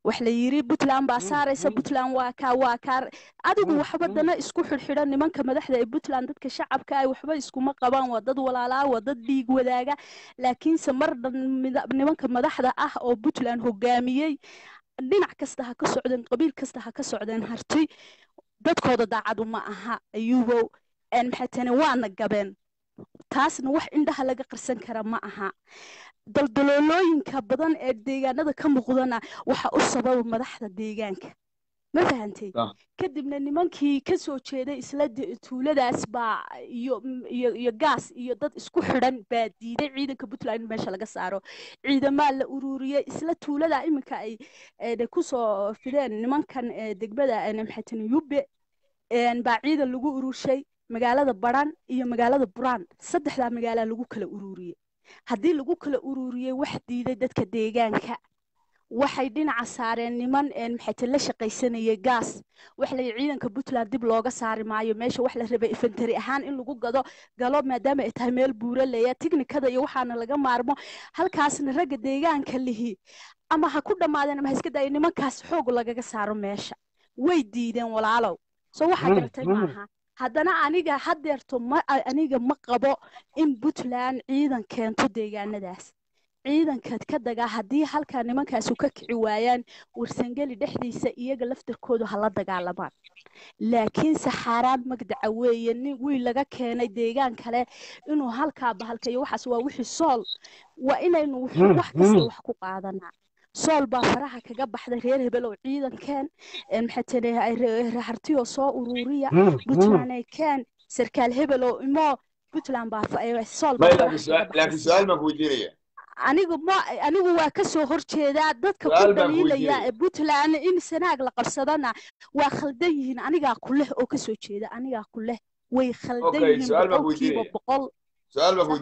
wax la yiri Puntland baa saaraysa Puntland waa ka waa ka adigu waxba dana isku xirxiran nimanka madaxda ee Puntland dadka shacabka ay waxba iskuma qabaan waa dad walaalaa waa dad dhiig wadaaga laakiin se mar nimanka madaxda ah oo Puntland hogaamiyay dhinac kasta ha ka socdeen qabiil kasta ha ka socdeen harti dadkooda daacadu ma aha ayuubow een maxay tani waana gabeen taasna wax indhaha laga qarsan kara ma aha daldaloolooyinka badan ee deegaanada ka muuqdana waxa u sababa madaxda deegaanka ma fahantay kadibna nimankii ka soo jeeday isla tuuladaas baa iyo iyo iyo gaas iyo dad isku xidhan baa diiday ciidanka Puntland in meesha laga saaro ciidamada la ururiyay isla tuulada iminka ay ku soo fideen nimankan degmada maxay tani Yube een baa ciidan lagu urushay magaalada Baran iyo magaalada Buraan saddexda magaalo lagu kala ururiyay haddii lagu kala ururiyay wax diiday dadka deegaanka waxay dhinaca saareen niman een maxay la shaqaysanayay gaas wax la ciidanka Puntland dib looga saari maayo meesha wax la rabay infantry ahaan in lagu gado galo maadaama ay tahay meel buura leeyahay tiknikada iyo waxaana laga maarmo halkaasna ragga deegaanka lihi ama ha ku dhamaadeen ama iska day nimankaas xoog lagaga saaro meesha way diideen walaalow soo waxa gartay maaha haddana aniga hadeerto ma aniga ma qabo in Puntland ciidan keento deegaanadaas ciidanka ka daga hadii halka nimankaas uu ka kici waayaan warsangeli dhexdiisa iyaga laftirkoodu hala dagaalamaan laakiin saxaraan magdaca weeye nin wiil laga keenay deegaan kale inuu halka bahalkayo waxaas waa wixii sool waa inaynu wax kasta wax ku qaadanaa sool baa faraha kaga baxday reer hebel oo ciidankeen maxay tahay hartiyo soo ururiya Puntland ay keen sarkaal hebel oo imo Puntland baa sool baa laakiin su'aal ma ku weydiinaya anigu ma anigu waa ka soo horjeedaa dadka ku dhaliilaya ee Puntland in sanaag la qabsadana waa khaldan yihiin aniga kuleh oo ka soo jeeda aniga kuleh way khaldan yihiin boqolkiiba boqol su'aal ma ku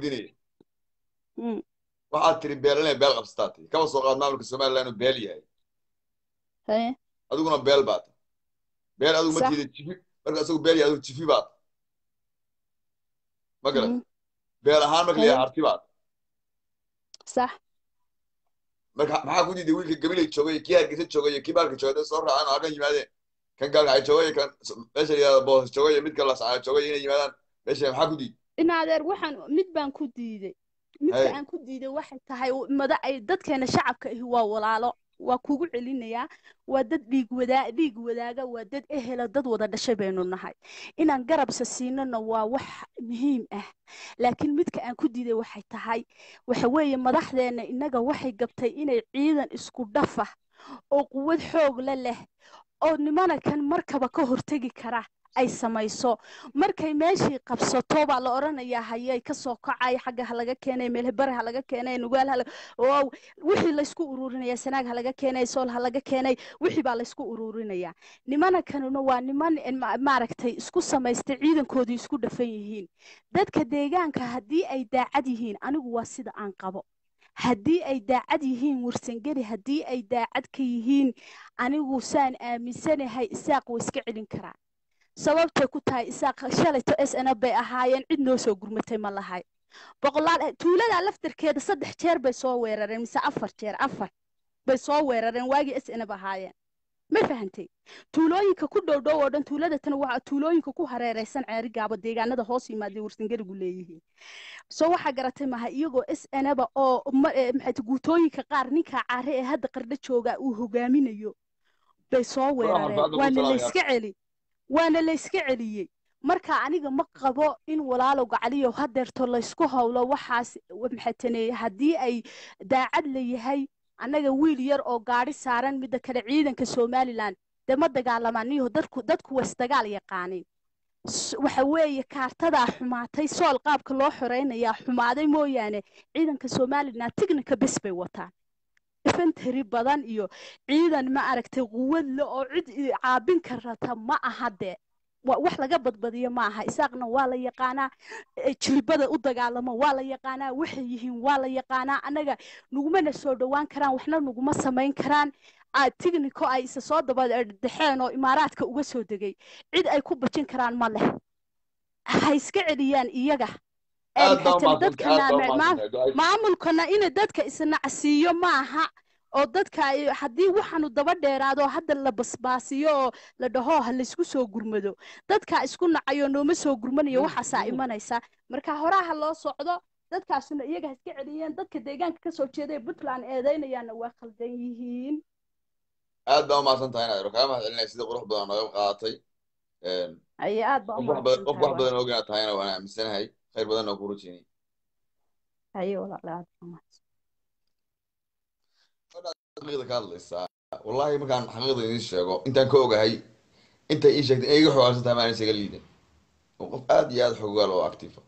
weydiinaya waxaad tiri beelane beel qabsataatay kaba soo qaad maamulka Soomaaliland oo beel yahay haye adiguna beel baad beel adigu ma tiida jifi marka asagu beel yahay adigu jifi baad magala beel ahaan marka la harti baad صح marka maxaa ku diiday wiilka gabilay joogay kii hargeysa joogay kii baalka joogay soo raacaan halkan yimaadeen kan gaalka ay joogay kan meesha yaa boos joogay mid kale saacad joogay inay yimaadaan meesha maxaa ku diiday in adeer waxaan mid baan ku diiday midka aan ku diiday waxay tahay madax ay dadkeena shacabka ah waa walaalo waa kugu celinayaa waa dad dhiig wadaa dhiig wadaaga waa dad ehela dad wada dhashay baynu nahay inaan garabsa siinana waa wax muhiim ah laakiin midka aan ku diiday waxay tahay waxa weeye madaxdeena inaga waxay gabtay inay ciidan isku dhafa oo quwad xoog leh oo nimana kan markaba ka hortagi kara ay samayso markay meeshii qabsato baa la oranayaa hayay ka soo kacay xagga laga keenay meel baraha laga keenay nugaal hal oo wixii la isku ururinaya sanaag laga keenay sool laga keenay wixii baa la isku ururinaya nimana kanuna waa niman maaragtay isku samaystay ciidankoodii isku dhafan yihiin dadka deegaanka hadii ay daacad yihiin anigu waa sida aan qabo hadii ay daacad yihiin warsangeli hadii ay daacad ka yihiin anigu saan aaminsanahay isaaq way iska celin karaa sababtay ku tahay isaaq shalayto S N bay ahaayeen cid noo soo gurmatay ma lahay boqolaal tuulada laftirkeeda saddex jeer bay soo weerareen mise afar jeer afar bay soo weerareen waagi S N ahaayeen ma fahantay tuulooyinka ku dhow dhow oo dhan tuulada tan waxa tuulooyinka ku hareeraysan ceeri gaabo deegaanada hoos yimaadeen warsangeligu leeyihiin soo waxa garatay maha iyagoo S N ba oo maxay guutooyinka qaar ninka caare ee hadda qardho jooga uu hogaaminayo bay soo weerareen waana la iska celi waana la iska celiyay marka aniga ma qabo in walaalo gacaliyo hadeerto la isku hawlo waxaas maxay tanay hadii ay daacad leeyahay anaga wiil yar oo gaari saaran mid kale ciidanka Soomaaliland dama dagaalamaaniyo dadku dadku was dagaal yaqaaneen waxa weeye kaartada xumaatay sool qaabka loo xoreynaya xumaaday mooyaane ciidanka Soomaaliland tiknika bes bay wataan infantry badan iyo ciidan ma aragtay quwad leh oo cid caabin karata ma aha de wax laga badbadiyo ma aha isaaqna waa la yaqaanaa jilbada u dagaalamo waa la yaqaanaa waxay yihiin waa la yaqaanaa anaga nuguma soo dhawaan karaan waxna nuguma samayn karaan aad tigniko ay isa soo dabadhexeen oo imaaraadka uga soo degay cid ay ku bajin karaan ma leh ha iska celiyaan iyaga maamulkana in dadka isnacsiiyo maaha oo dadka haddii waxaanu daba dheeraado hadda la basbaasiyo oo la dhaho ha laysku soo gurmado dadka isku nacayo nooma soo gurmanayo waxaasaa imanaysa marka horaha loo socdo dadkaasuna iyaga ha iska celiyeen dadka deegaanka kasoo jeeda ee puntland eedeynayaana waa khaldan yihiin aad baa umahadsan tahay inaad kaa mahad celinaya sida qurux badan nooga qaadatay aye aad baa qof wax badan ogaa tahayna waan aaminsanahay khayr badan oo ku rajeynay haye walaal aad xaqiiqda ka hadlaysaa wallahi markaan xaqiiqda idiin sheego intaan ka ogahay intay ii sheegtay inay iga xogaalsan tahay maan isaga liidan oo qof aad iyo aad xogaal oo actiifa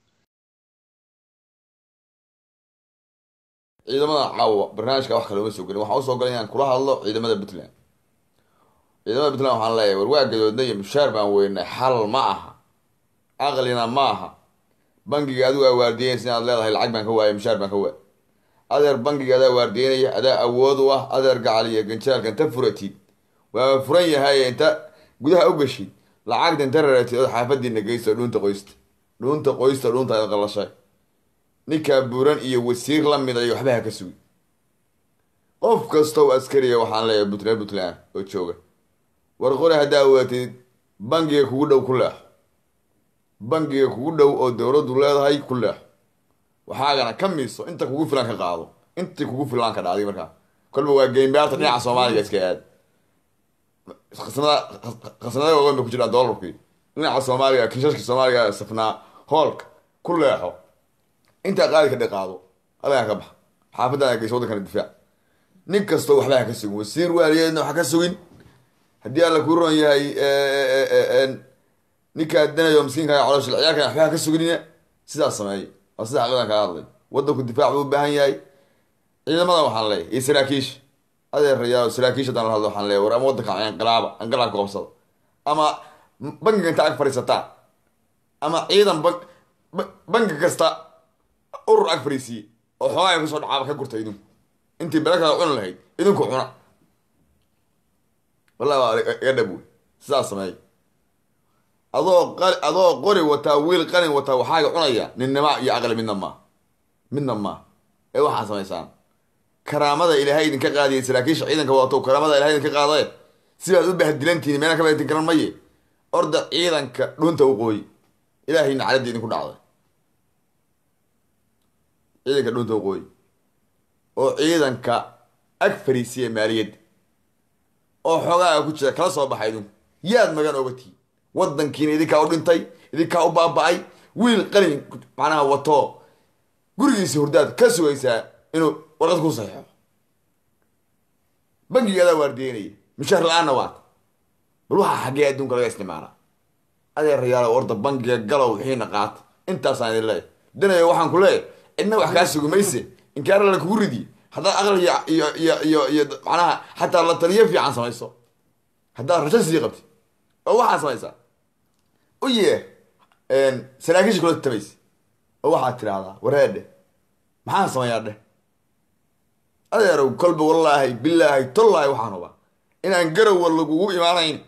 ciidamada caawa barnaamijka wax kale uma soo gelin waxaan usoo galay inaan kula hadlo ciidamada puntland ciidamada puntland waxaan leeyahay war waa gadoodna iyo mushaar baan weynay xal ma aha aqlina ma aha bangiga adigu aa waardiyeynaysa inaad leedahay lacag baan ka waayay mushaar baan ka waayay adeer bangiga adaa waardiyeynaya adaa awood u ah adeer gacal iyo ganjaalka inta furatid waaba furan yahay inta gudaha u gashid lacagta inta raratid ood xaafadiina geysto dhuunta qoysta dhuunta qoysta dhuunta aad qalashay ninkaa buuran iyo wasiir la mid ay waxba ha ka sugi qof kasta oo askariya waxaan leeyahay puntland puntland oo jooga war qore haddaa waatid bangiga kugu dhow ku leexo bangiga kugu dhow oo dowladdu leedahay ku leexo waxaagana ka miiso inta kugu filan ka qaado intii kugu filan ka dhacday markaa kolba waa geymbaarta dhinaca soomaaliga iska aad khasnada khasnada waaweyn bay ku jiraan doolarkii dhinaca soomaaliga kiishashka soomaaliga safnaa hoolka ku leexo intaa qaadi ka dhiqaado alaga ka bax xaafadana geyso waddankana difaac nin kastoo waxba ha ka sugin wasiir waaliyeedna waxa ka sugin haddii alla kuu ron yahay ninkaa danayo miskiinka coloosha ciyaalkan waxba ha ka suginina sidaas sameeyey waa sida xaqiiqdan kaga hadlay waddanku difaac buu u baahan yahay ciidamadan waxaan leeyahay iyo saraakiisha adeerayaal saraakiisha haddaan la hadlo waxaan leeyahay war ama waddanka inqilaaba inqilaabka qabsada ama bangiga inta ag fadhiisataan ama ciidan ban bangi kasta urur ag fadhiisiye oo xoogaa kusoo dhacaaba ka gurta idinku intii bele kale cuni lahayd idinku cuna wallahi waa iga dhab wey sidaas sameey adoo qali adoo qori wataa wiil qalin wataa waxaaga cunaya ninnima iyo aqli midna maa midna maa ee waxaa samaysaan karaamada ilaahay idinka qaadiyay saraakiisha ciidanka wato karaamada ilahay idinka qaadaye sidaad u bahdilantihiin meena ka bahadin karan maye orda ciidanka dhunta u qooyi ilaahayna caladii idinku dhacday ciidanka dhunta u qooyi oo ciidanka ag fariisiya maaliyadda oo xoogaa ku jira kala soo baxay idinku yaad magan ogatii waddankiina idinkaa u dhintay idinkaa u baaba-ay wiil qalin macnaha wato gurigiisa hurdaad ka sugaysaa inuu warqad ku saxiixo bangiga adaa waardiyeynaya mushaar la-aanna waata bal waxaa xaggee adduunka laga isticmaalaa adeerayaalo orda bangiga galow wixiina qaata intaasaan idin leeyahay danayo waxaan ku leeyahay cidna wax kaa sugi mayse inkaara la kugu ridiye haddaad aqli iyo iyo iyo iyo iyo macnaha xataa la taliyo fiican samayso haddaad rasho sii qabti oo waxaad samaysaa u yee saraakiisha kula tabaysa oo waxaad tidhaahdaa wareedhe maxaan sameeyaa dheh adeerow kolba wallaahi bilaahi tollaahi waxaan hubaa inaan garowa lagugu imaanayn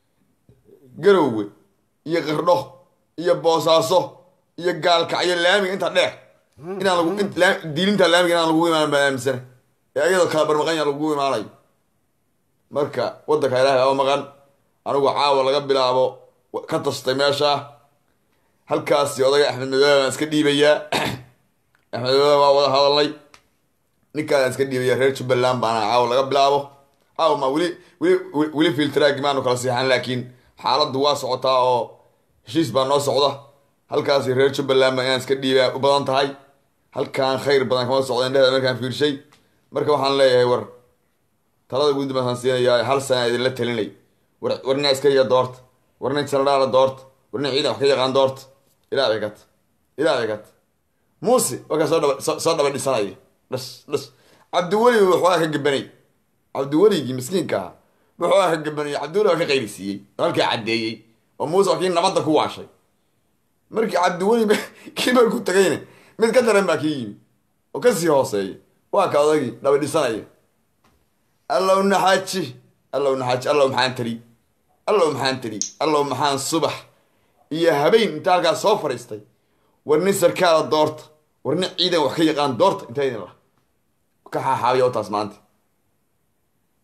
garowe iyo qirdho iyo boosaaso iyo gaalkacyo laamiga intaa dheer inaan lagu diilinta laamiga inaan lagugu imaanan baan aaminsana ee ayadoo kala barmaqanya lagugu imaanayo marka waddanka ilaahay oo maqan anigu caawa laga bilaabo ka tastay meesha halkaasi odayga axmed madoobe baan iska dhiibayaa axmed madoobe waa wada hadalnay ninkaan iska dhiibaya reer jubbaland baana caawa laga bilaabo caawa ma weli weli weli filtraagi maanu kala siixan laakiin xaaladdu waa socotaa oo heshiis baa noo socda halkaasi reer jubbaland baa inaan iska dhiibaa u badan tahay halkaan khayr badan kama socda indhahda markaan fiirshay marka waxaan leeyahay war talada guddi baasaan siinayaa hal sana idinla talinay war war nin askariya doorta war nin sanadhaala doorta war nin ciidan wax ka yaqaan doorta ilaa bay kat ilaa bay kat muuse wakaa soo dhaba soo dhaba dhisanaya dhas dhas cabdiweli waxoogaa ka gabanay cabdiweligii miskiinka ahaa waxoogaa ka gabanay cabdiweli waa ka qayrisiiyey oo halkaa caddeeyey oo muuse waa kii nabadda ku waashay markii cabdiweli kii markuu tagayna mid ka daran baa kii yimi oo kasii hooseeya waa ka odagii dhaba dhisanaya allow naxaaji allow naxaaji allow maxaan tari allow maxaan tari allow maxaan subax iyo habeen inta halkaas soo fadhiistay war nin sarkaala doorta war nin ciidan wax ka yaqaan doorta inta idin lah ka xaaxaabiya oo taas maanta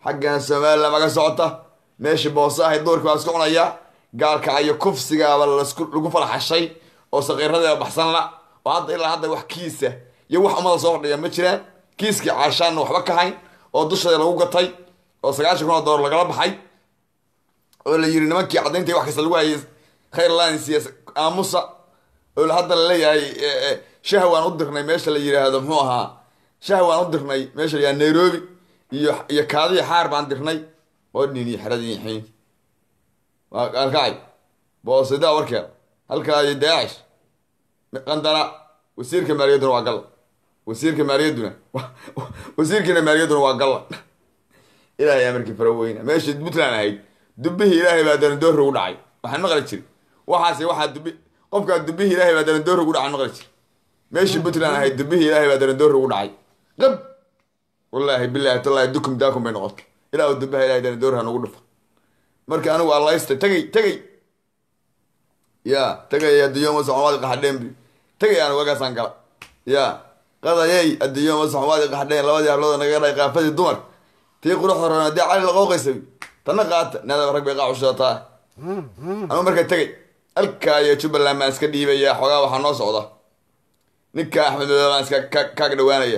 xaggan Soomaaliya maga socota meeshii boosaha doorka waa isku cunaya gaalka iyo kufsigaaba lagu falaxashay oo saqiirada baxsan la oo hadda ilaa hadda wax kiisa iyo wax umada soo fadhiya ma jiraan kiiskii caashaan waxba ka hayn oo dusheeda lagu gatay oo sagaashan kun oo dollar lagala baxay oo la yiri nimankii cadayntii wax kasta lagu hayay khayr laan siyaas aamusa oo hadda la leeyahay shahwaan u dirnay meesha la yiraahdo muxuu ahaa shahwaan u dirnay meesha la Nairobi iyo iyo kaadi xaar baan dirnay oo dhini xaradii xiin waa arkay boosida warkeeda halka ay daacish qandara wasiirka maaliyaduna waa gal wasiirka maaliyaduna wasiirka maaliyaduna waa gal ilaahay amarkii faraweyna meesha Puntland ahayd dubbihi ilaahay baa dan door ugu dhacay waxaan maqli jiray waxaasi waxa dubbi qofka dubbihi ilaahay baa dan door ugu dhacay maqli jiray meesha Puntland ahayd dubbihi ilaahay baa dan door ugu dhacay qab wallahi billahi tallahi dukum daakum bay noqotay ilaahay dubbihi ilaahay dan door han ugu dhufo marka anigu Allah ista tagay tagay ya tagay adiyoma Soomaali qaxdeen tagay aan waga san gala ya qadayay adiyoma Soomaali qaxdeen labadii hablood naga dhay qaafadii dumar tii qurux horana dii cali la qooqaysay tana qaata nada rag bay qaacushataa anu marka tagay alka iyo Jubaland ma iska dhiibaya xogaa waxa noo socda ninka Axmed Madoobe iska ka dhawaanaya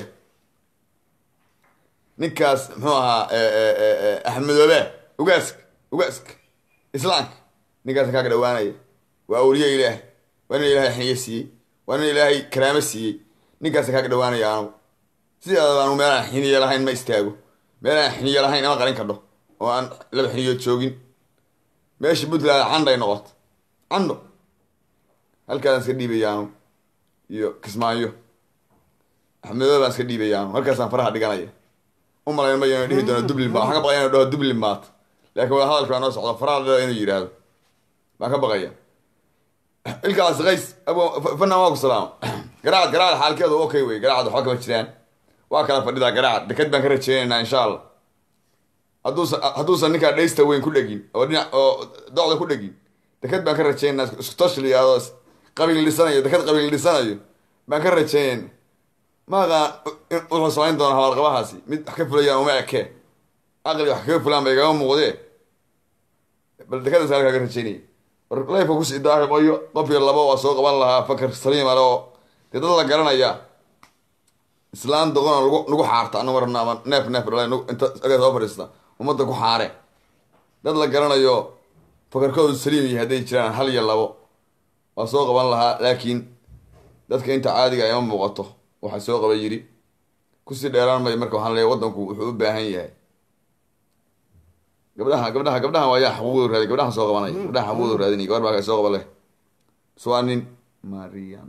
ninkaas muxuu ahaa Axmed Madoobe ugaask ugaask islaamka ninkaas ka dhawaanaya waa awliye ilaahay waa in ilaahay xiyeysiiyey waa in ilaahay karaamo siiyey ninkaas ka dhawaanaya anu sidaada aanu meel aan xiniyo lahayn ma istaago meel aan xiniyo lahayn ama qarin kadho oo aan laba xiniyo joogin meeshii Puntland canday noqoto cando halkaas iska dhiibayaan iyo Kismaayo Axmedo baan iska dhiibayaan halkaas aan faraha dhiganaya u malayn ma inuu dhihi doono Dublin baa waxa ka baqayaan inuu Dublin baat laakiin waa hadalka noo socdo faraha inuu yiraahdo baan ka baqaya ilkaas qays abo fanna waa ku salaam garaad garaad xaalkeedu okay way garaad waxa ka jiraan waa kala fadhida garaad dekad baan ka rajeenaynaa insha Allah hadduu hadduu ninka dhaysta weyn ku dhagin oo dhinac oo docda ku dhagin dekad baan ka rajeenaynaa isku tashliyaado qabiil lisanayo dekad qabiil lisanayo baan ka rajeenaynaa maaga wuxuu samayn doonaa hawlqabahaasi mid wax ka fulayaan uma eke aqli wax ka fulaan bay gaga muuqdee bal dekada saar ka rajeynay life ku sii daaqay qoyo qof yar laba waa soo qaban lahaa fakar saliim ah oo dad la garanaya islaan doqon lagu lagu xaarta anu warna ama neef neef dhalay inta aga soo fariista umada ku xaare dad la garanayo fakarkoodu saliim yahay haday jiraan hal iyo labo waa soo qaban lahaa laakiin dadka inta caadiga ay ma muuqato waxa soo qabay yiri ku si dheeraan may marka waxaan leeyahay wadanku wuxuu u baahan yahay gabdhaha gabdhaha gabdhaha waa yaa xuquuq raadi gabdhaha soo qabanay gabdhaha xuquuq raadinay gabar baa soo qabalay suwanin mariam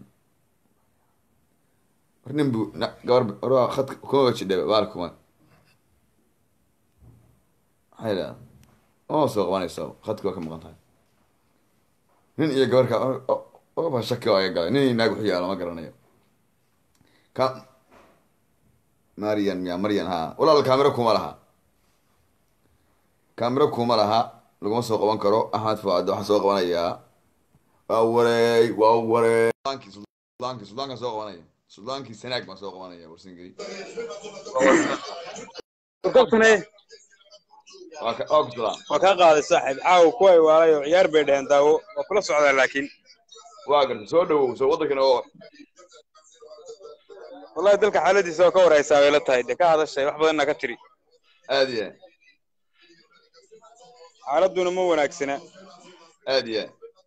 warnin bu gabar ora khad kuma wajidhay baalkuma hayla oo soo qabanayso khadku ka maqan tahay nin iyo gabar ka oo ba shaki oo ay galay nin inaag wuxuu yaalo ma garanayo ka mariam ya mariam ha walaal kaamira kuma laha kaamira kuma laha laguma soo qaban karo Ahmad Fuad waxa soo qabanaya waa wareey waa wareey sudaanki sudaanki sudaanka soo qabanaya sudaanki sanaag ma soo qabanaya warsingiri goobtane waa ka og sulaan waa ka qaaday saaxiib caaw ku ay waalayo ciyaar bay dheen daawo waa kula socdaa laakiin waa gar soo dhawow soo wadankana oo wallahi dalka xaaladiisa ka waraysaa way la tahay de ka hadashay wax badan ka tiri aadiya xaaladuna ma wanaagsana aadiya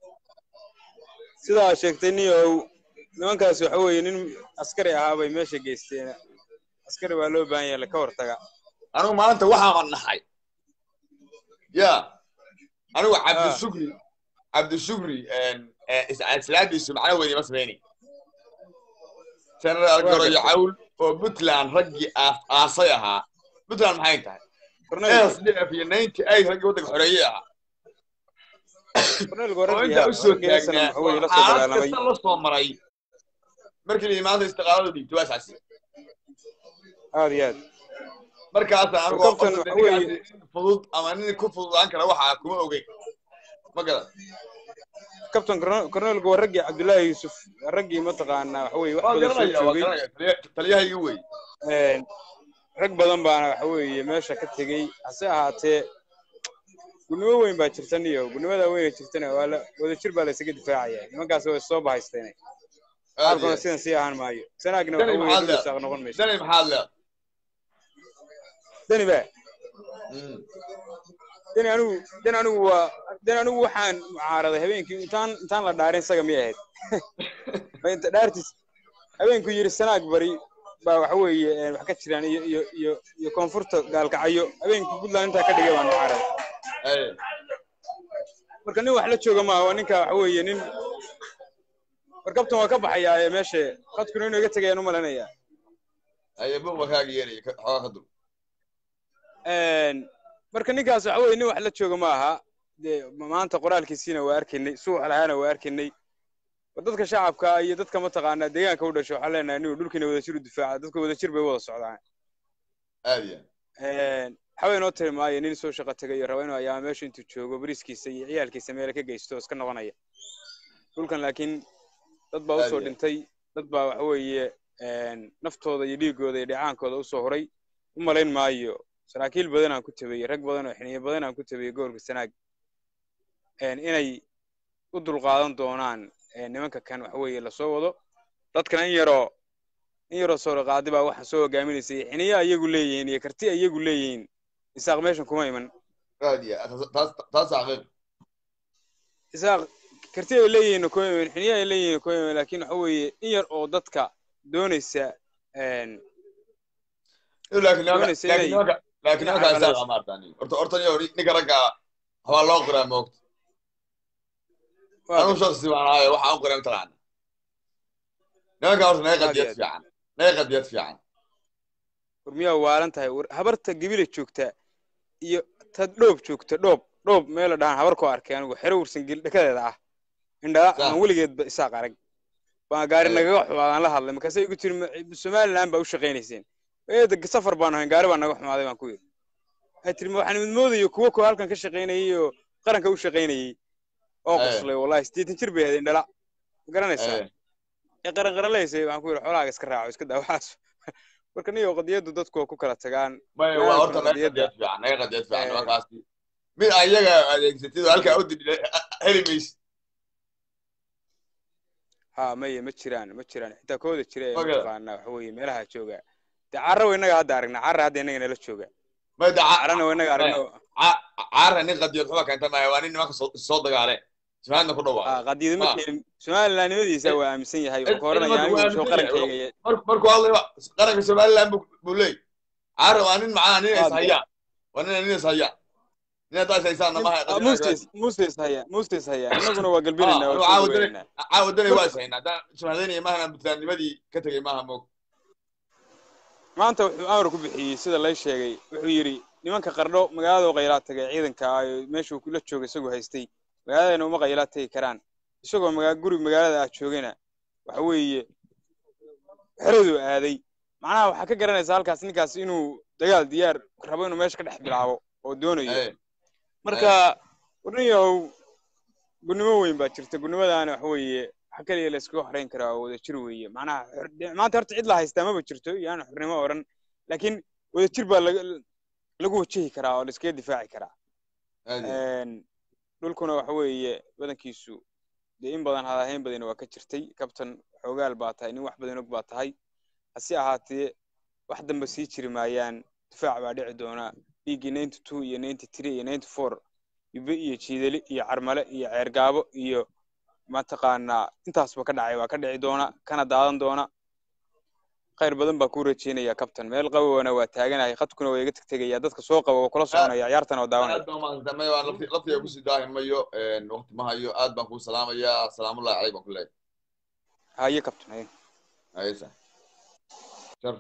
sida sheegtay niyo nimankaas waxa weeye nin askari ah bay meesha geysteen askari waa loo baahan yahay ka hortaga anigu maanta waxaan naxay ya anigu Cabdi Shukri Cabdi Shukri een islaadiisu macna weyn ma sameeyay sanad argaro iyo cawl oo Puntland raggi aasay ahaa Puntland maxay tahay S D F iyo ninety-eight raggi waddanka xoreeyay ah Cornel Goradi yaa soo geesanay waxa weeye la soo dagaalamay la soo maray markii liimaanta istiqaalada dhigto waa saasi aad iyo aad markaas anigu qofkan waxa weeye fudud ama nin ku fududaan kara waxa kuma ogeyn ma gala كابتن كورنيل جورجي عبد الله يوسف رجي متقنا حوي واحد تليها يوي rag badan baana waxa weeye meesha ka tegey hase ahaatee gudnimo weyn baa jirtan iyo gudnimada weyna jirtana waa la wada jir baa la isaga difaacaya nimankaas way soo bahaysteen aad iyo xaalkuna aad sidan sii ahaan maayo sanaagna waxa dani weeye maxaad dhul leedahay isaaq noqon mayso dani maxaad leedahay dani ba Mm. dani anigu dani anigu waa dani anigu waxaan mucaaraday habeenkii intaan intaan la dhaarin isaga miyay ahayd ma inta dhaartiis habeenkuu yidhi sanaag bari baa waxa weeye een, wax ka jiraan iyo iyo iyo iyo koonfurta gaalkacyo habeenkii puntland intaa ka dhigay baan mucaaraday Ay, marka nin wax la jooga maaha waa ninka waxa weeye nin warkabtan waa ka baxayaa ee meesha khadkuna inuu iga tegayaan u malanayaa ay buuq baa kaaga yeeraya ka- xoogaa ka dul Een, marka ninkaas waxa weeye nin wax la jooga ma aha dee maanta qoraalkiisiina waa arkaynay suux lahaana waa arkaynay war dadka shacabka iyo dadka mataqaanaa deegaanka u dhasho waxaan leenahay inuu dhulkiina wadajir u difaaca dadka wadajir bay wada socdaan aad iyo Een, waxa way noo tiri maayo nin soo shaqo tagay iyo raba inuu ayaama meesha intuu joogo bariiskiisa iyo ciyaalkiisa meela ka geysto oo iska noqonaya dhulkan laakiin dad baa aad usoo iyo dhintay dad baa waxa weeye een, naftooda iyo dhiigooda iyo dhicaankooda usoo horay u malayn maayo saraakiil badan aan ku tabiyey rag badan oo xiniyo badan aan ku tabiyey gobolka sanaag een, inay u dulqaadan doonaan een, nimanka kan waxa weeye lasoo wado dadkana in yaroo in yaroo soo qaadi baa waxa soo hogaaminaysay xiniya iyagu leeyihiin iyo karti iyagu leeyihiin isaaq meeshan kuma iman aad iyo aad taas taas xaqiiq isaaq karti ay leeyihiin kuma iman xiniya ay leeyihiin kuma iman laakiin waxa weeye in yar oo dadka doonaysa een, laakiin nimanka doonaysa laakiin inay nimanka laakiin inay nimanka carqaladayso isaga maartaan horta horta iyo ninka ragga waxbaa loo qiraa moogta waa anigu gartay shaksi baan ahayo waxaan u qiray mataqaana nimanka horta naga aad iyo qadiyad aad fiican naga qadiyad fiican war miyaa waalan tahay war habarta gabila joogta iyo tad dhoob joogta dhoob dhoob meel la dhahan habar ku arkay anigu xero warsan gel dhakadeeda ah indhala sax aan weligeedba isaaq arag baan gaari ay nagaga xumaadaan la hadlay markaasay igu tiri "Ma- somaliland baa u shaqaynayseen eeda safar baan ahayn gaari baa naga xumaaday baan ku yidhi waxay tiri "Ma waxaan mid moodayo kuwo koo halkan ka shaqaynayay oo qaranka u shaqaynayay oo ay qoslay wallahi siddeetan jir bay ahayd indhala ma garanaysaa ay ee qaran qaralaysay waxaan ku yidhi xoolahaaga iska raaco iska daa waxaas marka niyo qadiyadu dadku waa ku kala tagaan may waa horta banaadamkuna naga qadiyadda qadiyad fiican naga qadiyad fiican een, nimankaasi mid ayaga adeegsatid oo halkaa u dibdhe heli maysid ha maya ma jiraan ma jiraan xitaa kooda jira ee magada mataqaanaa waxa weeye meelaha jooga dee carra wa innaga hadda aragna carra hadda innaga nala jooga may da carrana wa innaga aragna caara nin qadiyad xuba keenta maayo waa nin nimanka soo soo dagaale sifaadna ku ah dhawaaqay qadiyada ma markii somaliland nimadiisa waa aaminsan yahay wuxuu ka oranaya markuu anigu soo aaminsan yahay qarankayga mar- markuu hadlay qaranka somaliland buu buu leey caara waa nin macaa nin is aad hayaan waa nin nin is hayaan nin haddaa is haysaanna nin maha qadiyad muustis muustis haya muustis haya innaguna waa ah galbinaynaa waa anigu soo caawa dani dhaweynaynaa caawa dani waa marka is haynaa haddaan shahaadaynaya mahana buntlaannimadii ka tegey maaha moog maanta wuxuu amar ku bixiyey sida lay sheegay wuxuu yidhi nimanka qardho magaalada qaylaa tagay ciidanka ah ee meeshuu kula jooga isagoo haystay magaaladana uma qaylaa tagi karaan isagoo magaa guri magaalada ah joogana waxa weeye xeraduu aaday macnaha waxaa ka garanaysaa halkaas ninkaas inuu dagaal diyaar rabo inuu meesha ka dhex bilaabo oo doonayo ay marka ay warniyow gudnimo weyn baa jirta gudnimadaana waxa weeye waxa kaliya la iskaga xoreyn karaa oo wadajir weeye macnaha xor- maanta horta cid la haystaa maba jirto iyo aan xornimo odhan laakiin wadajir baa laga lagu wajahi karaa oo la iskaga difaaci karaa aad iyo Een, dhulkuna waxa weeye badankiisu dee in badan hadahayn badani waa ka jirtay kabtan xoogaal baa tahay nin wax badan og baa tahay hase ahaatee wax dambe sii jiri maayaan difaac baa dhici doona dhiiggii ninety two iyo ninety three iyo ninety four ibe iyo jiidali iyo carmale iyo ceergaabo iyo mataqaanaa intaasba ka dhacay waa ka dhici doona kana daadan doona khayr badan baa kuu rajeynaya kabtan meel qabowana waa taaganahay khadkuna waa iga tegtegaya dadka soo qaba waa kula aad soconaya ciyaartana waa daawanaya aad baan umahadsantahay may waan lafti laftiga kusii daahi mayo waqti ma hayo aad baan kuu salaamayaa salaamullahi caleyk baan ku leeyahay haye kabtan haye haysa shar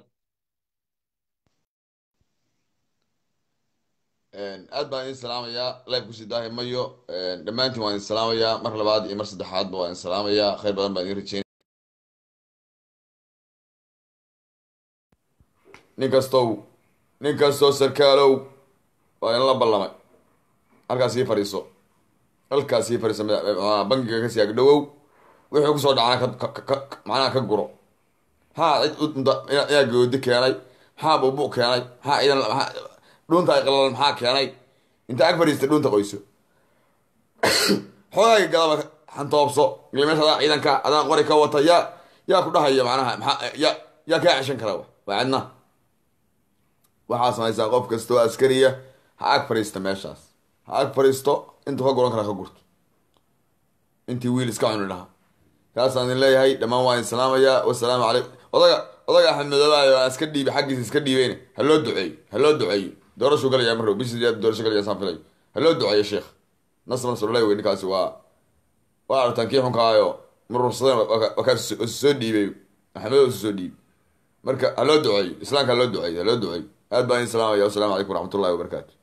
aad baan idin salaamayaa live kusii daahi mayo dhammaantiin waan idin salaamayaa mar labaad iyo mar saddexaadba waan idin salaamayaa khayr badan baan idin rajeynaya nin kastow nin kastoo sarkaalow waa in la ballamay halkaas sii fadhiiso halkaas sii fadhiiso mada- ah, bangiga kasii agdhowow wixii kusoo dhacana ka ka- ka- ka- macnaha ka guro ha cid u- inta- ina- inaa goodi keenay maxaa buubuuq keenay maxaa ciidan maxaa dhuunta ay qalalan maxaa keenay inta ag fadhiistay dhuunta qoyso xoogaaga galaba xantoobso ile meesha adaa ciidanka adaa qori ka wata yaa yaa ku dhahaya macnaha maxaa yaa yaa kaa ceshan kara waa cidna waxaa samaysaa qof kasta oo askariya ha ag fadhiista meeshaas ha ag fadhiisto intuu ka guran kara ka gurto intii wiil iska cuni lahaa kaasaan idin leeyahay dhammaan waa idin salaamayaa wasalaamu calaykum odaga odaga axmed madoobaay oo aan iska dhiibay xaggiisa iska dhiibeyna ha loo duceeyo ha loo duceeyo doorashuu galayaa marrow bishii doorasho galaya saan filayo ha loo duceeyo sheekh nasr nasrullah wey ninkaasi waa waa aragtaan kii xunkaayo marursadeen waa kaa soo dhiibay maxamedo isu soo dhiibay marka ha loo duceeyo islaamka ha loo duceeyo ha loo duceeyo aad baan idin salaamaya wasalaamu calaykum waraxmatullahi wabarakaatu